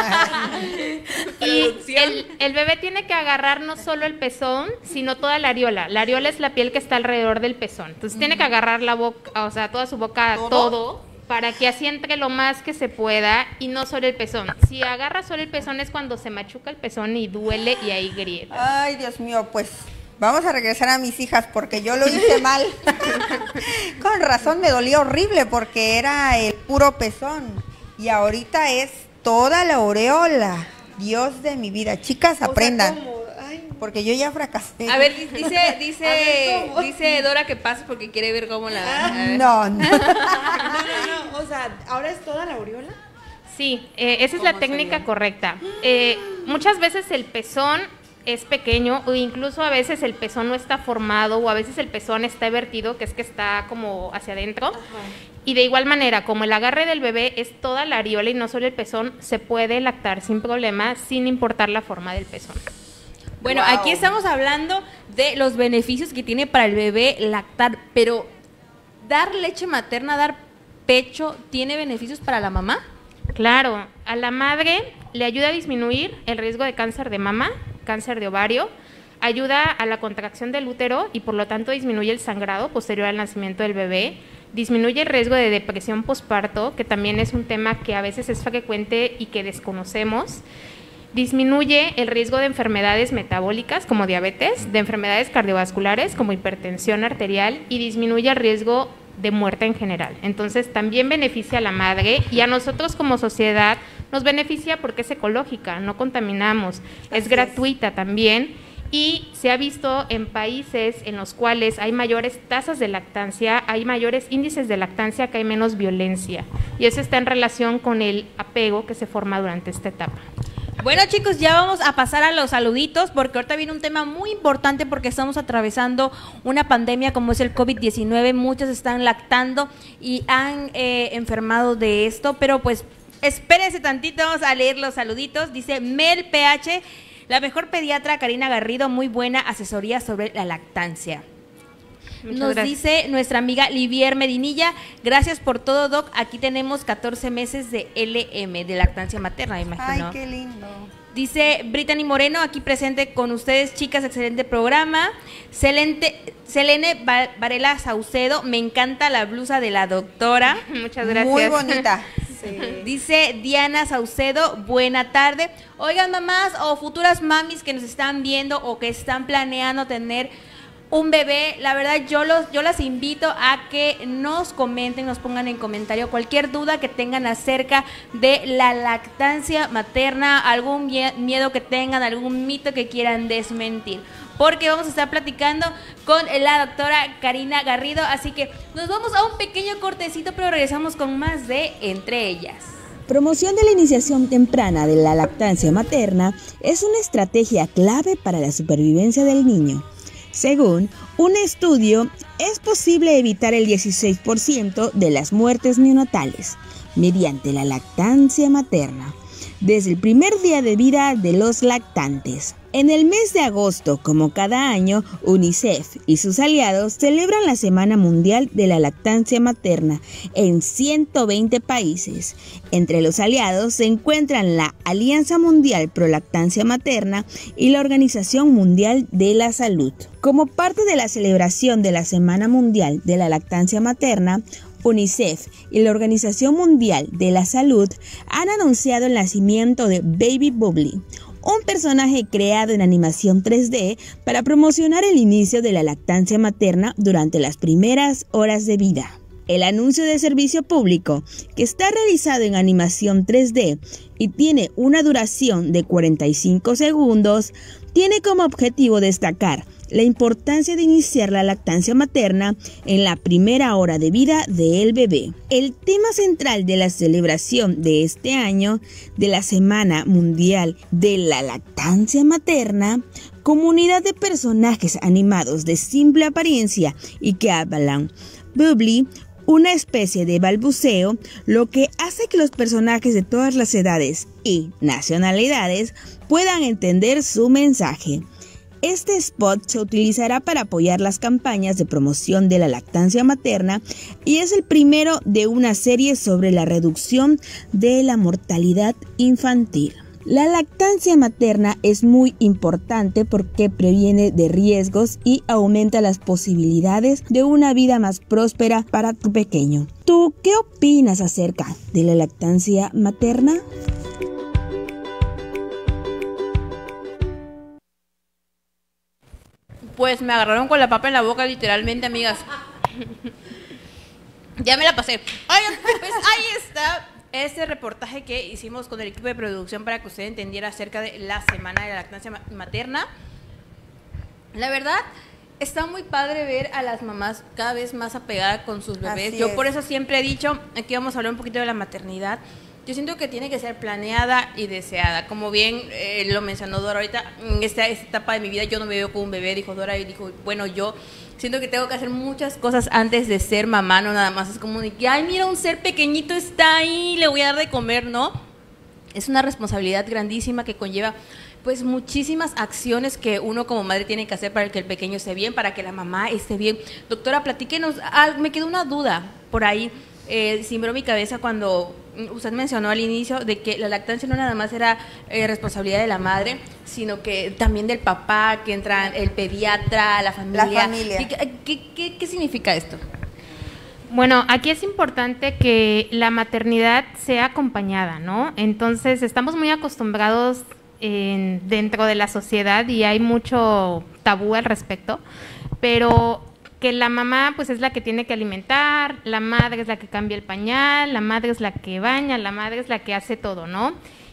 Y el bebé tiene que agarrar no solo el pezón, sino toda la areola. La areola es la piel que está alrededor del pezón. Entonces tiene que agarrar la boca, o sea, toda su boca, todo, para que así entre lo más que se pueda y no solo el pezón. Si agarra solo el pezón es cuando se machuca el pezón y duele y hay grietas. Ay, Dios mío, pues vamos a regresar a mis hijas porque yo lo hice mal. Con razón me dolía horrible porque era el puro pezón y ahorita es toda la aureola. Dios de mi vida, chicas, aprendan. Porque yo ya fracasé. A ver, dice Dora que pase porque quiere ver cómo la... a ver. No. No, o sea, ¿ahora es toda la aureola? Sí, esa es la técnica correcta. Muchas veces el pezón es pequeño o incluso a veces el pezón no está formado o a veces el pezón está vertido, que es que está como hacia adentro. Ajá. Y de igual manera, como el agarre del bebé es toda la areola y no solo el pezón, se puede lactar sin problema, sin importar la forma del pezón. Bueno, aquí estamos hablando de los beneficios que tiene para el bebé lactar, pero dar leche materna, dar pecho, ¿tiene beneficios para la mamá? Claro, a la madre le ayuda a disminuir el riesgo de cáncer de mama, cáncer de ovario, ayuda a la contracción del útero y por lo tanto disminuye el sangrado posterior al nacimiento del bebé, disminuye el riesgo de depresión posparto, que también es un tema que a veces es frecuente y que desconocemos. Disminuye el riesgo de enfermedades metabólicas como diabetes, de enfermedades cardiovasculares como hipertensión arterial y disminuye el riesgo de muerte en general. Entonces también beneficia a la madre y a nosotros como sociedad nos beneficia porque es ecológica, no contaminamos, es gratuita también y se ha visto en países en los cuales hay mayores tasas de lactancia, hay mayores índices de lactancia, que hay menos violencia y eso está en relación con el apego que se forma durante esta etapa. Bueno, chicos, ya vamos a pasar a los saluditos porque ahorita viene un tema muy importante porque estamos atravesando una pandemia como es el COVID-19. Muchos están lactando y han enfermado de esto, pero pues espérense tantito, vamos a leer los saluditos. Dice Mel PH, la mejor pediatra Karina Garrido, muy buena asesoría sobre la lactancia. Nos dice nuestra amiga Livier Medinilla, gracias por todo, Doc. Aquí tenemos 14 meses de LM, de lactancia materna, me imagino. Ay, qué lindo. Dice Brittany Moreno, aquí presente con ustedes, chicas, excelente programa. Selene Varela Saucedo, me encanta la blusa de la doctora. Muchas gracias. Muy bonita. Dice Diana Saucedo, buena tarde. Oigan, mamás o futuras mamis que nos están viendo o que están planeando tener un bebé, la verdad yo las invito a que nos comenten, nos pongan en comentario cualquier duda que tengan acerca de la lactancia materna, algún miedo que tengan, algún mito que quieran desmentir, porque vamos a estar platicando con la doctora Karina Garrido, así que nos vamos a un pequeño cortecito, pero regresamos con más de Entre Ellas. Promoción de la iniciación temprana de la lactancia materna es una estrategia clave para la supervivencia del niño. Según un estudio, es posible evitar el 16% de las muertes neonatales mediante la lactancia materna desde el primer día de vida de los lactantes. En el mes de agosto, como cada año, UNICEF y sus aliados celebran la Semana Mundial de la Lactancia Materna en 120 países. Entre los aliados se encuentran la Alianza Mundial Pro Lactancia Materna y la Organización Mundial de la Salud. Como parte de la celebración de la Semana Mundial de la Lactancia Materna, UNICEF y la Organización Mundial de la Salud han anunciado el nacimiento de Baby Bubbly, un personaje creado en animación 3D para promocionar el inicio de la lactancia materna durante las primeras horas de vida. El anuncio de servicio público, que está realizado en animación 3D y tiene una duración de 45 segundos, tiene como objetivo destacar la importancia de iniciar la lactancia materna en la primera hora de vida del bebé. El tema central de la celebración de este año de la Semana Mundial de la Lactancia Materna, comunidad de personajes animados de simple apariencia y que hablan bubbly, una especie de balbuceo, lo que hace que los personajes de todas las edades y nacionalidades puedan entender su mensaje. Este spot se utilizará para apoyar las campañas de promoción de la lactancia materna y es el primero de una serie sobre la reducción de la mortalidad infantil. La lactancia materna es muy importante porque previene de riesgos y aumenta las posibilidades de una vida más próspera para tu pequeño. ¿Tú qué opinas acerca de la lactancia materna? Pues me agarraron con la papa en la boca, literalmente, amigas. Ya me la pasé. Oigan, pues ahí está este reportaje que hicimos con el equipo de producción para que usted entendiera acerca de la Semana de la Lactancia Materna. La verdad, está muy padre ver a las mamás cada vez más apegadas con sus bebés. Yo por eso siempre he dicho, aquí vamos a hablar un poquito de la maternidad. Yo siento que tiene que ser planeada y deseada. Como bien lo mencionó Dora ahorita, en esta etapa de mi vida yo no me veo con un bebé, dijo Dora, y dijo, bueno, yo siento que tengo que hacer muchas cosas antes de ser mamá, no nada más es como de que, ay, mira, un ser pequeñito está ahí, le voy a dar de comer, ¿no? Es una responsabilidad grandísima que conlleva pues muchísimas acciones que uno como madre tiene que hacer para que el pequeño esté bien, para que la mamá esté bien. Doctora, platíquenos, me quedó una duda por ahí. Simbró mi cabeza cuando usted mencionó al inicio de que la lactancia no nada más era responsabilidad de la madre, sino que también del papá, que entra el pediatra, la familia. La familia. ¿Qué significa esto? Bueno, aquí es importante que la maternidad sea acompañada, ¿no? Entonces, estamos muy acostumbrados dentro de la sociedad y hay mucho tabú al respecto, pero que la mamá pues es la que tiene que alimentar, la madre es la que cambia el pañal, la madre es la que baña, la madre es la que hace todo, ¿no?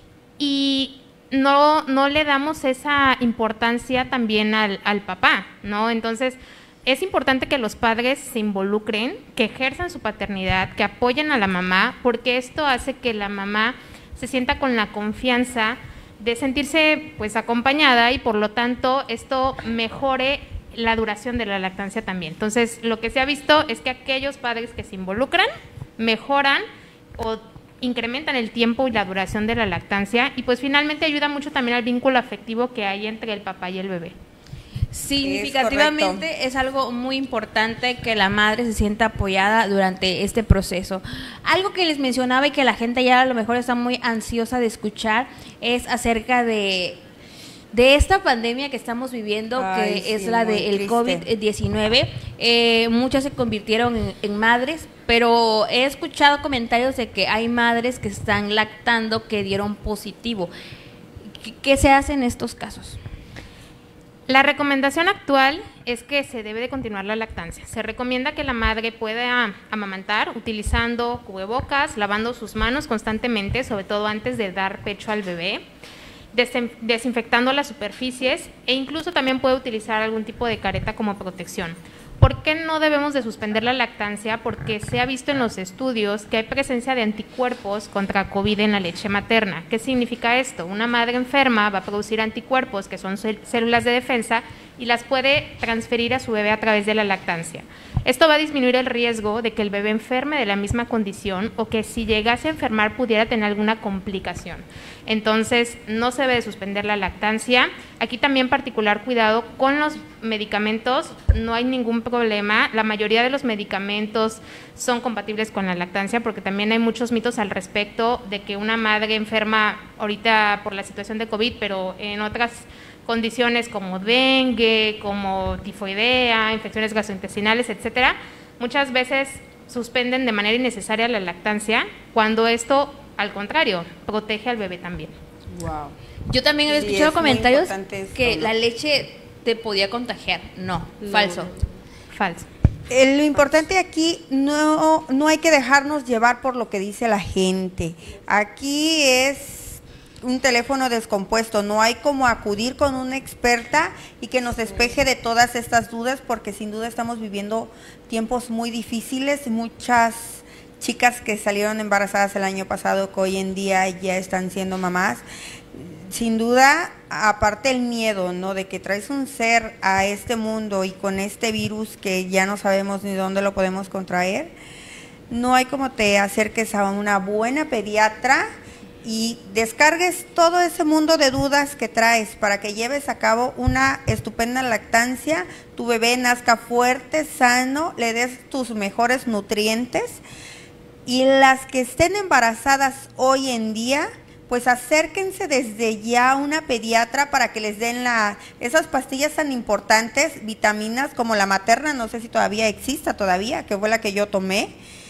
Y no le damos esa importancia también al papá, ¿no? Entonces, es importante que los padres se involucren, que ejerzan su paternidad, que apoyen a la mamá, porque esto hace que la mamá se sienta con la confianza de sentirse pues acompañada y por lo tanto esto mejore la duración de la lactancia también. Entonces, lo que se ha visto es que aquellos padres que se involucran mejoran o incrementan el tiempo y la duración de la lactancia y pues finalmente ayuda mucho también al vínculo afectivo que hay entre el papá y el bebé. Significativamente es algo muy importante que la madre se sienta apoyada durante este proceso. Algo que les mencionaba y que la gente ya a lo mejor está muy ansiosa de escuchar es acerca de esta pandemia que estamos viviendo, que es la del COVID-19, muchas se convirtieron en madres, pero he escuchado comentarios de que hay madres que están lactando que dieron positivo. ¿Qué se hace en estos casos? La recomendación actual es que se debe de continuar la lactancia. Se recomienda que la madre pueda amamantar utilizando cubrebocas, lavando sus manos constantemente, sobre todo antes de dar pecho al bebé, desinfectando las superficies e incluso también puede utilizar algún tipo de careta como protección. ¿Por qué no debemos de suspender la lactancia? Porque se ha visto en los estudios que hay presencia de anticuerpos contra COVID en la leche materna. ¿Qué significa esto? Una madre enferma va a producir anticuerpos, que son células de defensa, y las puede transferir a su bebé a través de la lactancia. Esto va a disminuir el riesgo de que el bebé enferme de la misma condición o que si llegase a enfermar pudiera tener alguna complicación. Entonces, no se debe de suspender la lactancia. Aquí también particular cuidado con los medicamentos, no hay ningún problema. La mayoría de los medicamentos son compatibles con la lactancia porque también hay muchos mitos al respecto de que una madre enferma ahorita por la situación de COVID, pero en otras condiciones como dengue, como tifoidea, infecciones gastrointestinales, etcétera, muchas veces suspenden de manera innecesaria la lactancia, cuando esto, al contrario, protege al bebé también. Wow. Yo también he Sí, escuchado es muy comentarios importante esto, que ¿no? la leche te podía contagiar. No, falso. Falso. Lo importante aquí, no hay que dejarnos llevar por lo que dice la gente. Aquí es un teléfono descompuesto, no hay como acudir con una experta y que nos despeje de todas estas dudas, porque sin duda estamos viviendo tiempos muy difíciles. Muchas chicas que salieron embarazadas el año pasado, que hoy en día ya están siendo mamás, sin duda, aparte el miedo, ¿no?, de que traes un ser a este mundo y con este virus que ya no sabemos ni dónde lo podemos contraer, no hay como te acerques a una buena pediatra y descargues todo ese mundo de dudas que traes para que lleves a cabo una estupenda lactancia, tu bebé nazca fuerte, sano, le des tus mejores nutrientes, y las que estén embarazadas hoy en día, pues acérquense desde ya a una pediatra para que les den esas pastillas tan importantes, vitaminas como la materna, no sé si todavía exista todavía, que fue la que yo tomé,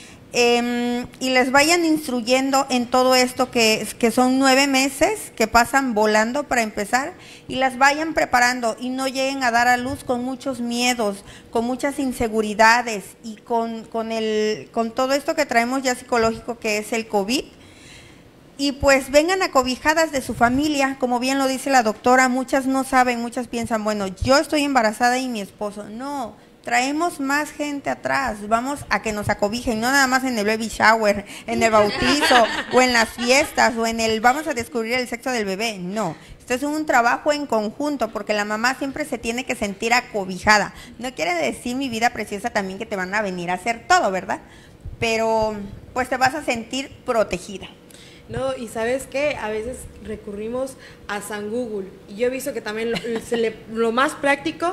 y les vayan instruyendo en todo esto que son 9 meses que pasan volando para empezar, y las vayan preparando y no lleguen a dar a luz con muchos miedos, con muchas inseguridades y con todo esto que traemos ya psicológico, que es el COVID. Y pues vengan acobijadas de su familia, como bien lo dice la doctora. Muchas no saben, muchas piensan, bueno, yo estoy embarazada y mi esposo. No, traemos más gente atrás, vamos a que nos acobijen, no nada más en el baby shower, en el bautizo o en las fiestas o vamos a descubrir el sexo del bebé. No, esto es un trabajo en conjunto, porque la mamá siempre se tiene que sentir acobijada. No quiere decir, mi vida preciosa, también que te van a venir a hacer todo, ¿verdad? Pero pues te vas a sentir protegida. No, y ¿sabes qué? A veces recurrimos a San Google, y yo he visto que también lo más práctico,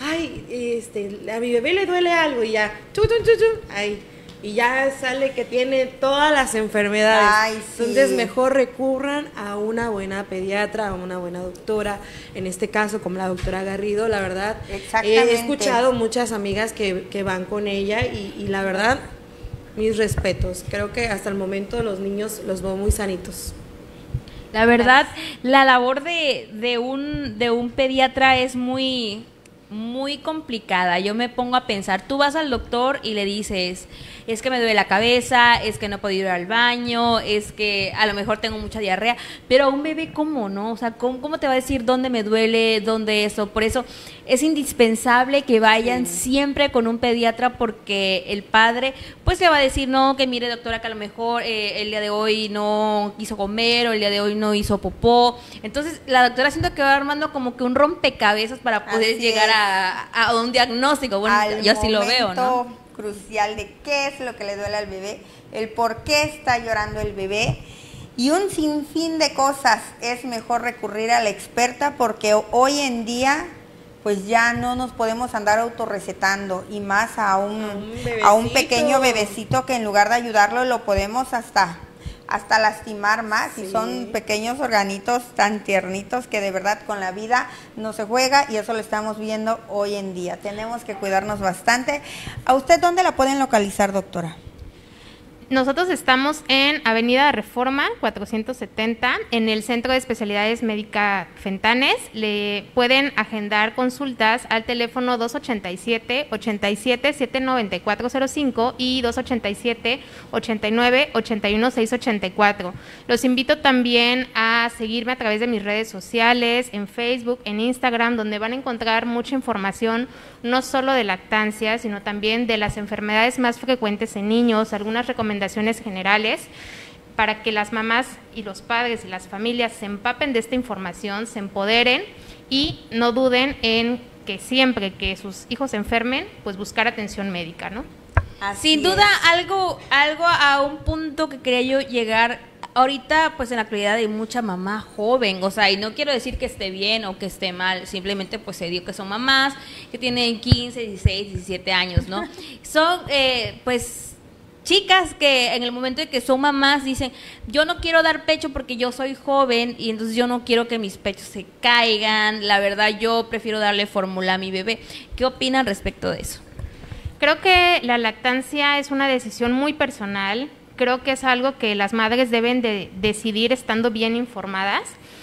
a mi bebé le duele algo, y ya, y ya sale que tiene todas las enfermedades. Ay, sí. Entonces mejor recurran a una buena pediatra, a una buena doctora, en este caso como la doctora Garrido. La verdad, exactamente, he escuchado muchas amigas que van con ella, y la verdad, mis respetos. Creo que hasta el momento los niños los veo muy sanitos. La verdad, la labor de un pediatra es muy complicada. Yo me pongo a pensar, tú vas al doctor y le dices, es que me duele la cabeza, es que no puedo ir al baño, es que a lo mejor tengo mucha diarrea, pero a un bebé, ¿cómo no? O sea, ¿cómo te va a decir dónde me duele, dónde eso? Por eso es indispensable que vayan siempre con un pediatra, porque el padre pues le va a decir, no, que mire, doctora, que a lo mejor el día de hoy no quiso comer, o el día de hoy no hizo popó. Entonces la doctora siento que va armando como que un rompecabezas para poder llegar a un diagnóstico. Bueno, yo así lo veo, ¿no? Crucial de qué es lo que le duele al bebé, el por qué está llorando el bebé, y un sinfín de cosas. Es mejor recurrir a la experta, porque hoy en día pues ya no nos podemos andar autorrecetando, y más a un pequeño bebecito, que en lugar de ayudarlo lo podemos hasta hasta lastimar más, y son pequeños organitos tan tiernitos que de verdad con la vida no se juega, y eso lo estamos viendo hoy en día. Tenemos que cuidarnos bastante. ¿A usted dónde la pueden localizar, doctora? Nosotros estamos en Avenida Reforma 470, en el Centro de Especialidades Médica Fentanes. Le pueden agendar consultas al teléfono 287-87-79405 y 287-89-81-684. Los invito también a seguirme a través de mis redes sociales, en Facebook, en Instagram, donde van a encontrar mucha información, no solo de lactancia, sino también de las enfermedades más frecuentes en niños, algunas recomendaciones generales para que las mamás y los padres y las familias se empapen de esta información, se empoderen y no duden en que siempre que sus hijos se enfermen, pues buscar atención médica, ¿no? Sin duda, algo a un punto que quería yo llegar. Ahorita, pues en la actualidad hay mucha mamá joven, o sea, y no quiero decir que esté bien o que esté mal, simplemente pues se dio que son mamás que tienen 15, 16, 17 años, ¿no? Son, pues, chicas que en el momento de que son mamás dicen, yo no quiero dar pecho porque yo soy joven y entonces yo no quiero que mis pechos se caigan, la verdad yo prefiero darle fórmula a mi bebé. ¿Qué opinan respecto de eso? Creo que la lactancia es una decisión muy personal, creo que es algo que las madres deben de decidir estando bien informadas,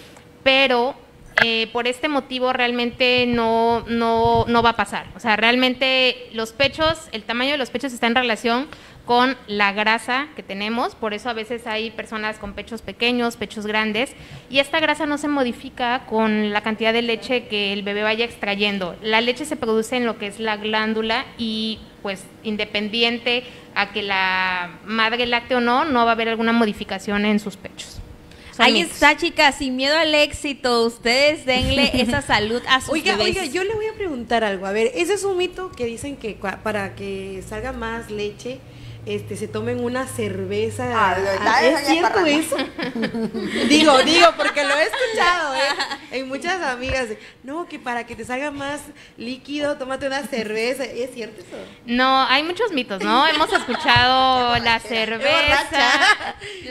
pero por este motivo realmente no va a pasar. O sea, realmente los pechos, el tamaño de los pechos está en relación con la grasa que tenemos, por eso a veces hay personas con pechos pequeños, pechos grandes, y esta grasa no se modifica con la cantidad de leche que el bebé vaya extrayendo. La leche se produce en lo que es la glándula y pues independiente a que la madre lacte o no va a haber alguna modificación en sus pechos. Ahí está, chicas, sin miedo al éxito, ustedes denle esa salud a sus bebés. Oiga, yo le voy a preguntar algo. A ver, ese es un mito que dicen que para que salga más leche, se tomen una cerveza. ¿Es cierto eso? digo, porque lo he escuchado, en muchas amigas. No, que para que te salga más líquido, tómate una cerveza. ¿Es cierto eso? No, hay muchos mitos, ¿no? Hemos escuchado la cerveza,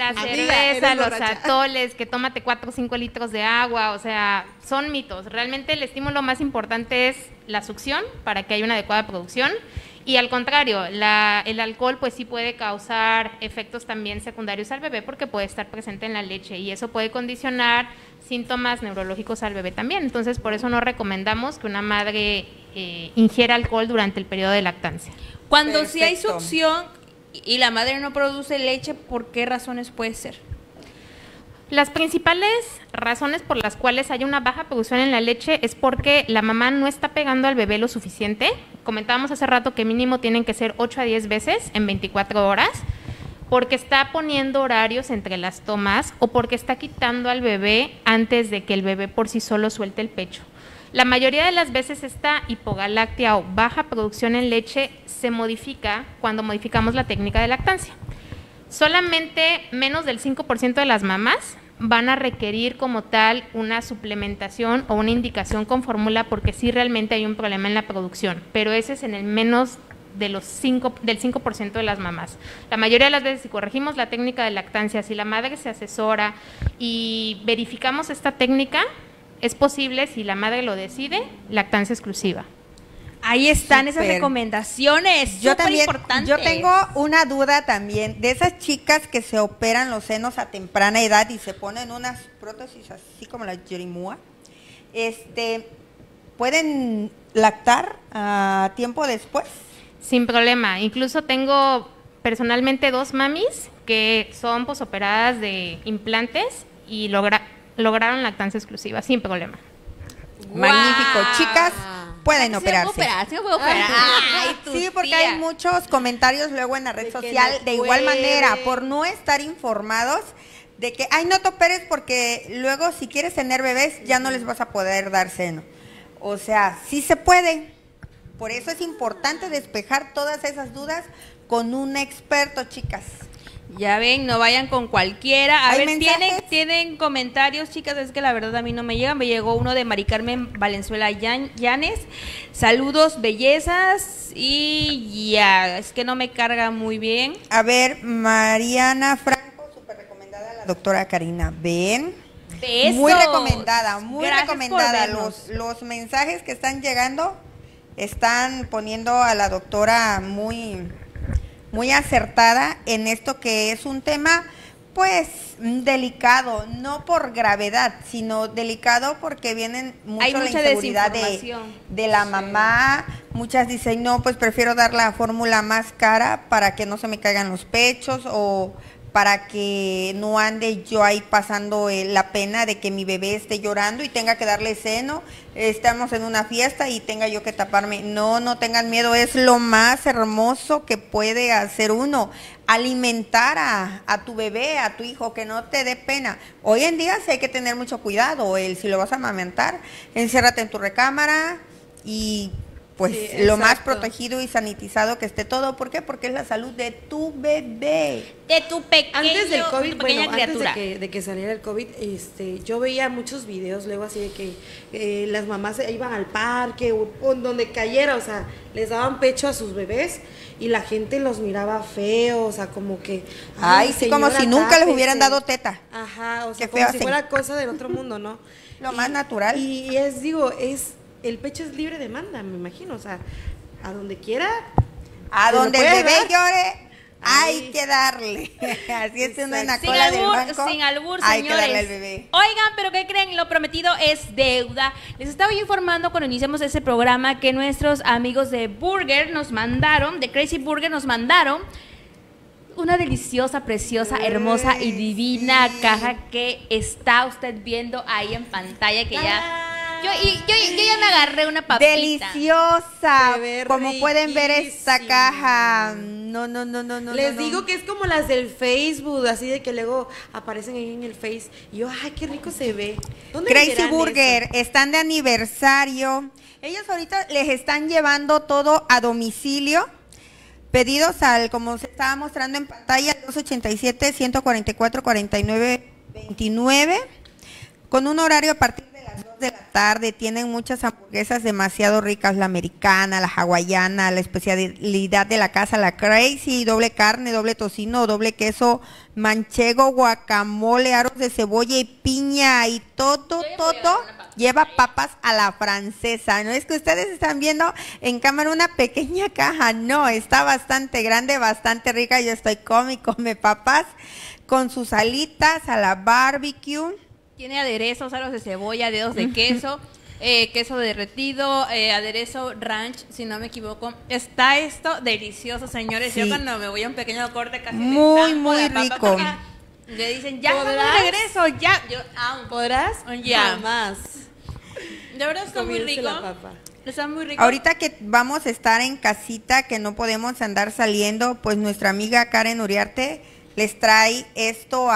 los atoles, que tómate 4 o 5 litros de agua, o sea, son mitos. Realmente el estímulo más importante es la succión para que haya una adecuada producción. Y al contrario, el alcohol pues sí puede causar efectos también secundarios al bebé porque puede estar presente en la leche y eso puede condicionar síntomas neurológicos al bebé también. Entonces, por eso no recomendamos que una madre ingiera alcohol durante el periodo de lactancia. Cuando sí hay succión y la madre no produce leche, ¿por qué razones puede ser? Las principales razones por las cuales hay una baja producción en la leche es porque la mamá no está pegando al bebé lo suficiente. Comentábamos hace rato que mínimo tienen que ser 8 a 10 veces en 24 horas, porque está poniendo horarios entre las tomas o porque está quitando al bebé antes de que el bebé por sí solo suelte el pecho. La mayoría de las veces esta hipogalactia o baja producción en leche se modifica cuando modificamos la técnica de lactancia. Solamente menos del 5% de las mamás van a requerir como tal una suplementación o una indicación con fórmula porque sí realmente hay un problema en la producción, pero ese es en el menos de del 5% de las mamás. La mayoría de las veces, si corregimos la técnica de lactancia, si la madre se asesora y verificamos esta técnica, es posible, si la madre lo decide, lactancia exclusiva. Ahí están esas recomendaciones, yo también, importantes. Yo tengo una duda también, de esas chicas que se operan los senos a temprana edad y se ponen unas prótesis así como la Jerimúa, ¿pueden lactar a tiempo después? Sin problema, incluso tengo personalmente 2 mamis que son posoperadas de implantes y lograron lactancia exclusiva, sin problema. Magnífico, chicas, pueden operarse. Se puede operar. Ay, sí, porque hay muchos comentarios luego en la red social de igual manera, por no estar informados de que, ay, no te operes porque luego si quieres tener bebés ya no les vas a poder dar seno. O sea, sí se puede. Por eso es importante despejar todas esas dudas con un experto, chicas. Ya ven, no vayan con cualquiera. A ver, mensajes? ¿tienen comentarios, chicas? Es que la verdad a mí no me llegan. Me llegó uno de Mari Carmen Valenzuela Llanes. Saludos, bellezas. Y ya, es que no me carga muy bien. A ver, Mariana Franco, súper recomendada. la doctora Karina Ben. Besos. Muy recomendada, muy Gracias recomendada. por vernos. Los mensajes que están llegando están poniendo a la doctora muy acertada en esto, que es un tema pues delicado, no por gravedad, sino delicado porque vienen Hay mucho la mucha inseguridad desinformación. de la mamá. Muchas dicen, no, pues prefiero dar la fórmula más cara para que no se me caigan los pechos, o para que no ande yo ahí pasando la pena de que mi bebé esté llorando y tenga que darle seno, estamos en una fiesta y tenga yo que taparme. No, no tengan miedo, es lo más hermoso que puede hacer uno, alimentar a tu bebé, a tu hijo, que no te dé pena. Hoy en día sí hay que tener mucho cuidado, si lo vas a amamantar, enciérrate en tu recámara y pues Sí, lo más exacto. protegido y sanitizado que esté todo. ¿Por qué? Porque es la salud de tu bebé. De tu pequeño, Antes del tu COVID, pequeña bueno, criatura. antes de que saliera el COVID, yo veía muchos videos luego así de que las mamás iban al parque o donde cayera, o sea, les daban pecho a sus bebés y la gente los miraba feos, o sea, como que... Ay, sí, como señora, si nunca les hubieran tápese. dado teta. Ajá, o sea, Qué como feo si hacen. fuera cosa del otro mundo, ¿no? Lo más natural. Y el pecho es libre demanda, me imagino, o sea, a donde quiera. A ¿se lo donde el puede bebé dar? llore, hay Ay. que darle. Así es uno en la Sin cola del albur, banco. sin albur, hay que señores. darle al bebé. Oigan, pero ¿qué creen? Lo prometido es deuda. Les estaba yo informando cuando iniciamos ese programa que nuestros amigos de Burger nos mandaron, de Crazy Burger nos mandaron una deliciosa, preciosa, hermosa y divina sí. caja que está usted viendo ahí en pantalla, que ya... Yo ya me agarré una papita. Deliciosa. Se ve Como pueden ver esta riquísima. caja. No. Les digo que es como las del Facebook, así de que luego aparecen ahí en el Face. Y yo, ay, qué rico se ve. ¿Dónde Crazy venderán Burger, eso? están de aniversario. Ellos ahorita les están llevando todo a domicilio. Pedidos como se estaba mostrando en pantalla, 287-144-49-29, con un horario a partir de las 2 de la tarde. Tienen muchas hamburguesas demasiado ricas, la americana, la hawaiana, la especialidad de la casa, la Crazy, doble carne, doble tocino, doble queso manchego, guacamole, aros de cebolla y piña, y todo lleva papas a la francesa. No es que ustedes están viendo en cámara una pequeña caja, no, está bastante grande, bastante rica. Yo estoy come papas con sus alitas a la barbecue. Tiene aderezos, aros de cebolla, dedos de queso, queso derretido, aderezo ranch, si no me equivoco. Está esto delicioso, señores. Sí. Yo cuando me voy a un pequeño corte casi Muy, le zampo muy la papa rico. porque le dicen, ya estamos de ¿Podrás? regreso, ya. Yo, ¿Podrás? Ya. Jamás. de verdad está muy Comerse rico. la papa. Está muy rico. Ahorita que vamos a estar en casita, que no podemos andar saliendo, pues nuestra amiga Karen Uriarte les trae esto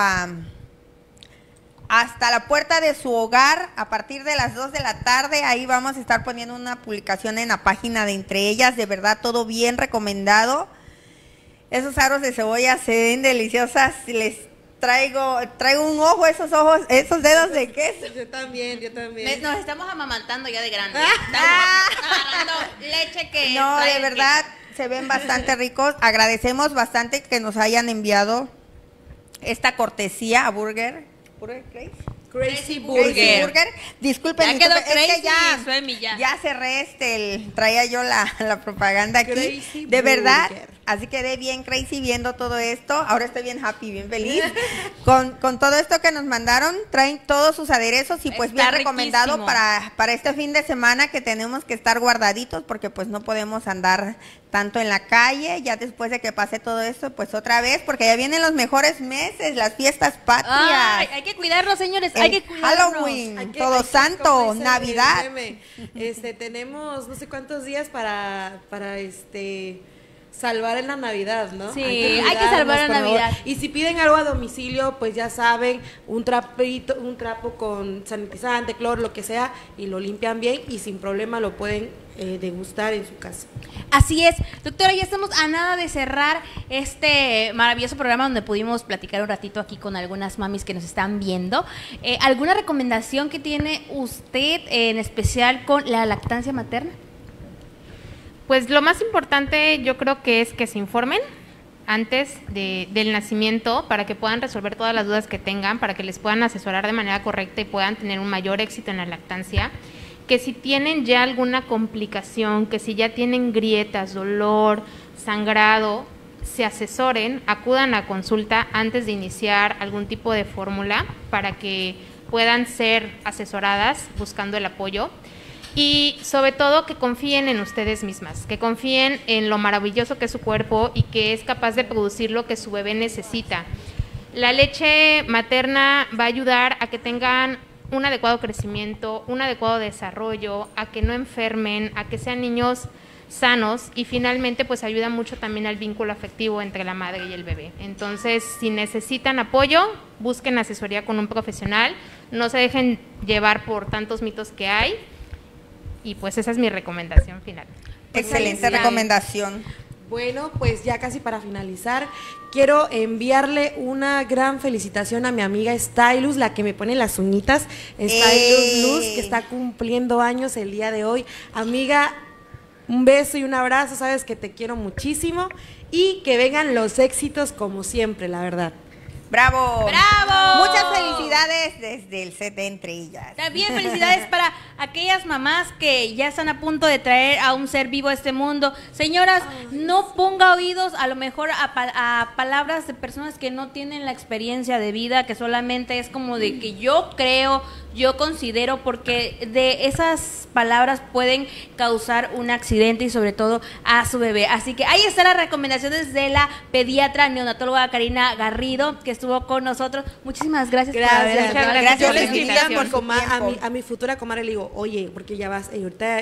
hasta la puerta de su hogar a partir de las 2 de la tarde. Ahí vamos a estar poniendo una publicación en la página de Entre Ellas. De verdad, todo bien recomendado. Esos aros de cebolla se ven deliciosas. Les traigo un ojo, esos dedos de queso. Yo también. Nos estamos amamantando ya de grande. Estamos agarrando leche que No, trae de el verdad, se ven bastante ricos. Agradecemos bastante que nos hayan enviado esta cortesía a Burger Crazy. Crazy Burger. Crazy Burger. Disculpen, Ya quedó disculpen, es que crazy, Suemi, ya. ya cerré traía yo la propaganda aquí. Crazy De verdad, Burger. así quedé bien crazy viendo todo esto. Ahora estoy bien happy, bien feliz. con todo esto que nos mandaron, traen todos sus aderezos y pues Está bien recomendado riquísimo. para este fin de semana, que tenemos que estar guardaditos porque pues no podemos andar tanto en la calle. Ya después de que pase todo esto, pues otra vez, porque ya vienen los mejores meses, las fiestas patrias. Ay, hay que cuidarnos, señores. Hay que El cuidarnos. Halloween, Hay que- Todo hay que, Santo, como dice el Navidad. meme, tenemos no sé cuántos días para salvar en la Navidad, ¿no? Sí, hay que cuidarnos, salvar en por favor. Navidad. Y si piden algo a domicilio, pues ya saben, un trapo con sanitizante, cloro, lo que sea, y lo limpian bien y sin problema lo pueden degustar en su casa. Así es, doctora, ya estamos a nada de cerrar este maravilloso programa donde pudimos platicar un ratito aquí con algunas mamis que nos están viendo. ¿Alguna recomendación que tiene usted en especial con la lactancia materna? Pues lo más importante yo creo que es que se informen antes del nacimiento para que puedan resolver todas las dudas que tengan, para que les puedan asesorar de manera correcta y puedan tener un mayor éxito en la lactancia. Que si tienen ya alguna complicación, que si ya tienen grietas, dolor, sangrado, se asesoren, acudan a consulta antes de iniciar algún tipo de fórmula para que puedan ser asesoradas buscando el apoyo. Y sobre todo que confíen en ustedes mismas, que confíen en lo maravilloso que es su cuerpo y que es capaz de producir lo que su bebé necesita. La leche materna va a ayudar a que tengan un adecuado crecimiento, un adecuado desarrollo, a que no enfermen, a que sean niños sanos y finalmente pues ayuda mucho también al vínculo afectivo entre la madre y el bebé. Entonces, si necesitan apoyo, busquen asesoría con un profesional, no se dejen llevar por tantos mitos que hay. Y pues esa es mi recomendación final. Excelente recomendación. Bueno, pues ya casi para finalizar, quiero enviarle una gran felicitación a mi amiga Stylus, la que me pone las uñitas, Stylus Luz, que está cumpliendo años el día de hoy. Amiga, un beso y un abrazo, sabes que te quiero muchísimo y que vengan los éxitos como siempre, la verdad. ¡Bravo! ¡Bravo! Muchas felicidades desde el set de Entre Ellas. También felicidades para aquellas mamás que ya están a punto de traer a un ser vivo a este mundo. Señoras, no ponga oídos a lo mejor a palabras de personas que no tienen la experiencia de vida, que solamente es como de que yo creo, yo considero, porque de esas palabras pueden causar un accidente y sobre todo a su bebé. Así que ahí están las recomendaciones de la pediatra neonatóloga Karina Garrido, que estuvo con nosotros. Muchísimas gracias. Gracias. Yo les Felicitaciones diría por su tiempo. a mi futura comadre, le digo, oye, porque ya vas, ahorita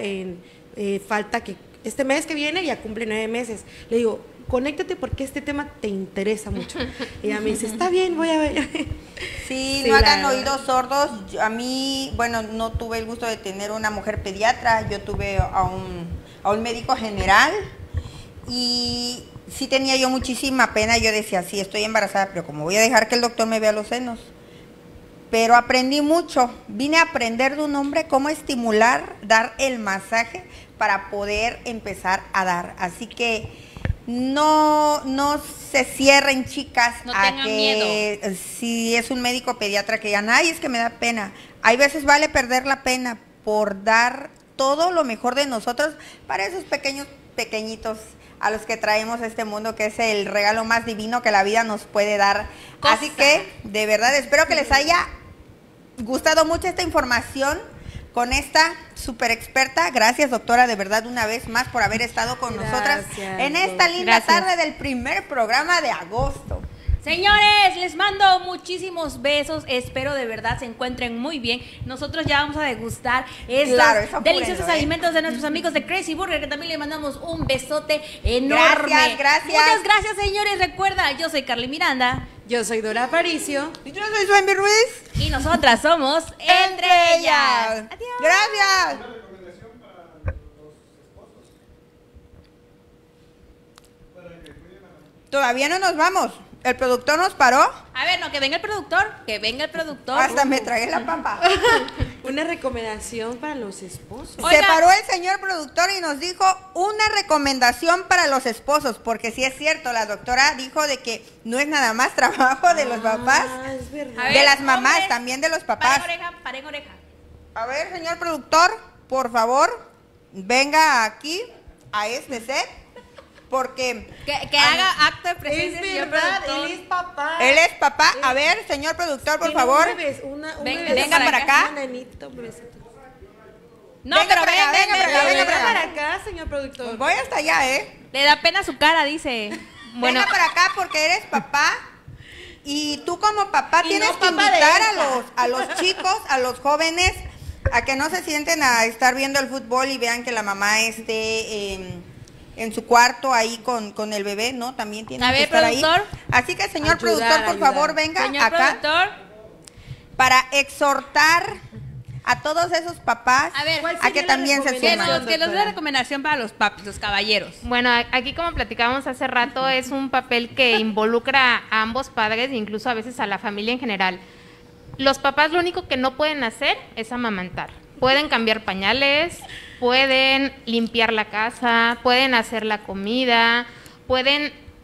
falta que este mes que viene ya cumple 9 meses. Le digo, conéctate porque este tema te interesa mucho. Y ella me dice, está bien, voy a ver. Sí, no hagan oídos sordos. A mí, bueno, no tuve el gusto de tener una mujer pediatra, yo tuve a un médico general y sí tenía yo muchísima pena. Yo decía, sí, estoy embarazada, pero como voy a dejar que el doctor me vea los senos. Pero aprendí mucho, vine a aprender de un hombre cómo estimular, dar el masaje para poder empezar a dar. Así que no se cierren, chicas, no a tengan que miedo. Si es un médico pediatra que digan, ay, es que me da pena. Hay veces vale perder la pena por dar todo lo mejor de nosotros para esos pequeñitos a los que traemos a este mundo, que es el regalo más divino que la vida nos puede dar. Así que, de verdad, espero que les haya gustado mucho esta información con esta súper experta. Gracias, doctora, de verdad, una vez más por haber estado con nosotras en esta linda tarde del primer programa de agosto. Señores, les mando muchísimos besos, espero de verdad se encuentren muy bien. Nosotros ya vamos a degustar estos deliciosos alimentos de nuestros amigos de Crazy Burger, que también le mandamos un besote enorme. Gracias. Muchas gracias, señores. Recuerda, yo soy Carly Miranda. Yo soy Dora Aparicio. Y yo soy Suenby Ruiz. Y nosotras somos Entre Ellas. Adiós. Gracias. Todavía no nos vamos. ¿El productor nos paró? A ver, no, que venga el productor, que venga el productor. Hasta me tragué la papa. Una recomendación para los esposos. Se Oigan. paró el señor productor y nos dijo una recomendación para los esposos, porque sí es cierto, la doctora dijo de que no es nada más trabajo de los papás, Es verdad. A ver, de las mamás, hombres, también de los papás. Paren oreja. A ver, señor productor, por favor, venga aquí a este set, porque Que haga acto de presencia, Es señor verdad, productor. él es papá. él es papá. A ver, señor productor, por Tiene favor. un bebé, Venga para acá. Un nenito, un bebecito. No, Venga pero para acá, venga para acá, venga Venga para para acá. acá, señor productor. Pues voy hasta allá, ¿eh? Le da pena su cara, dice. Bueno, Venga para acá porque eres papá. Y tú como papá Y tienes no que papá de invitar esta. a los chicos, a los jóvenes, a que no se sienten a estar viendo el fútbol y vean que la mamá esté en su cuarto ahí con el bebé, ¿no? También tienen A que ver, estar ahí. productor. Así que, señor Ayudar, productor, por ayudar. favor, venga señor acá productor. para exhortar a todos esos papás A ver, ¿cuál a que sería la también se Que suman. nos dé la recomendación para los papis, los caballeros. Bueno, aquí como platicábamos hace rato, es un papel que involucra a ambos padres, incluso a veces a la familia en general. Los papás lo único que no pueden hacer es amamantar. Pueden cambiar pañales, pueden limpiar la casa, pueden hacer la comida, pueden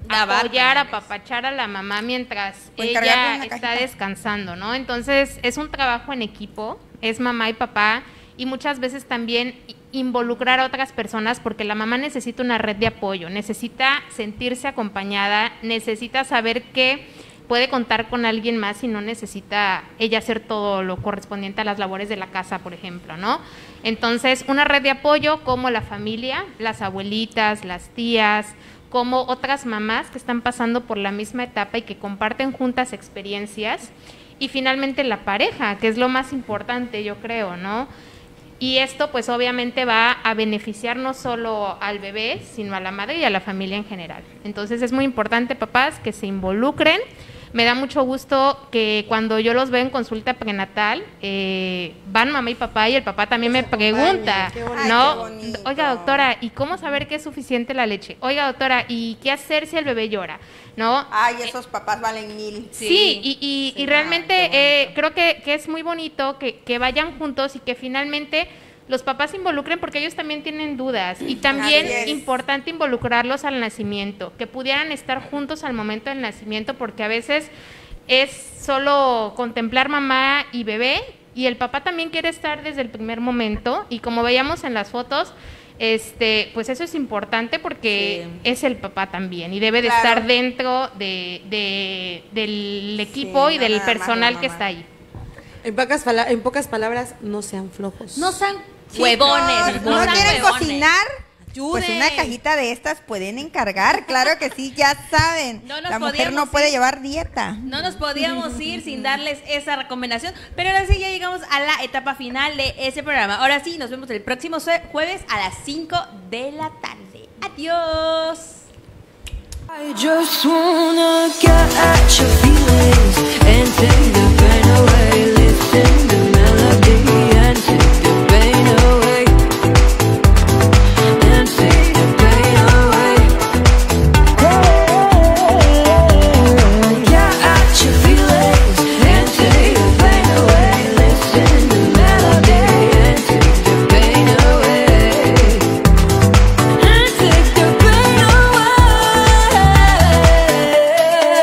apoyar, apapachar a la mamá mientras ella está descansando, ¿no? Entonces es un trabajo en equipo, es mamá y papá, y muchas veces también involucrar a otras personas, porque la mamá necesita una red de apoyo, necesita sentirse acompañada, necesita saber que puede contar con alguien más y no necesita ella hacer todo lo correspondiente a las labores de la casa, por ejemplo, ¿no? Entonces, una red de apoyo como la familia, las abuelitas, las tías, como otras mamás que están pasando por la misma etapa y que comparten juntas experiencias, y finalmente la pareja, que es lo más importante, yo creo, ¿no? Y esto pues obviamente va a beneficiar no solo al bebé, sino a la madre y a la familia en general. Entonces es muy importante, papás, que se involucren. Me da mucho gusto que cuando yo los veo en consulta prenatal, van mamá y papá, y el papá también me pregunta, ¿no? Oiga, doctora, ¿y cómo saber que es suficiente la leche? Oiga, doctora, ¿y qué hacer si el bebé llora? ¿No? Ay, esos papás valen 1000. Sí, y realmente creo que es muy bonito que vayan juntos y que finalmente los papás se involucren, porque ellos también tienen dudas, y también es importante involucrarlos al nacimiento, que pudieran estar juntos al momento del nacimiento, porque a veces es solo contemplar mamá y bebé, y el papá también quiere estar desde el primer momento, y como veíamos en las fotos, pues eso es importante porque es el papá también, y debe de estar dentro del equipo y del personal que está ahí. En pocas palabras, no sean flojos. No sean huevones. No quieren huevones. cocinar. Ayuden. Pues una cajita de estas pueden encargar, claro que sí, ya saben. La mujer no puede llevar dieta. No nos podíamos ir sin darles esa recomendación, pero ahora sí ya llegamos a la etapa final de ese programa. Ahora sí, nos vemos el próximo jueves a las 5 de la tarde. Adiós. I just wanna get at your feelings and take the pain away.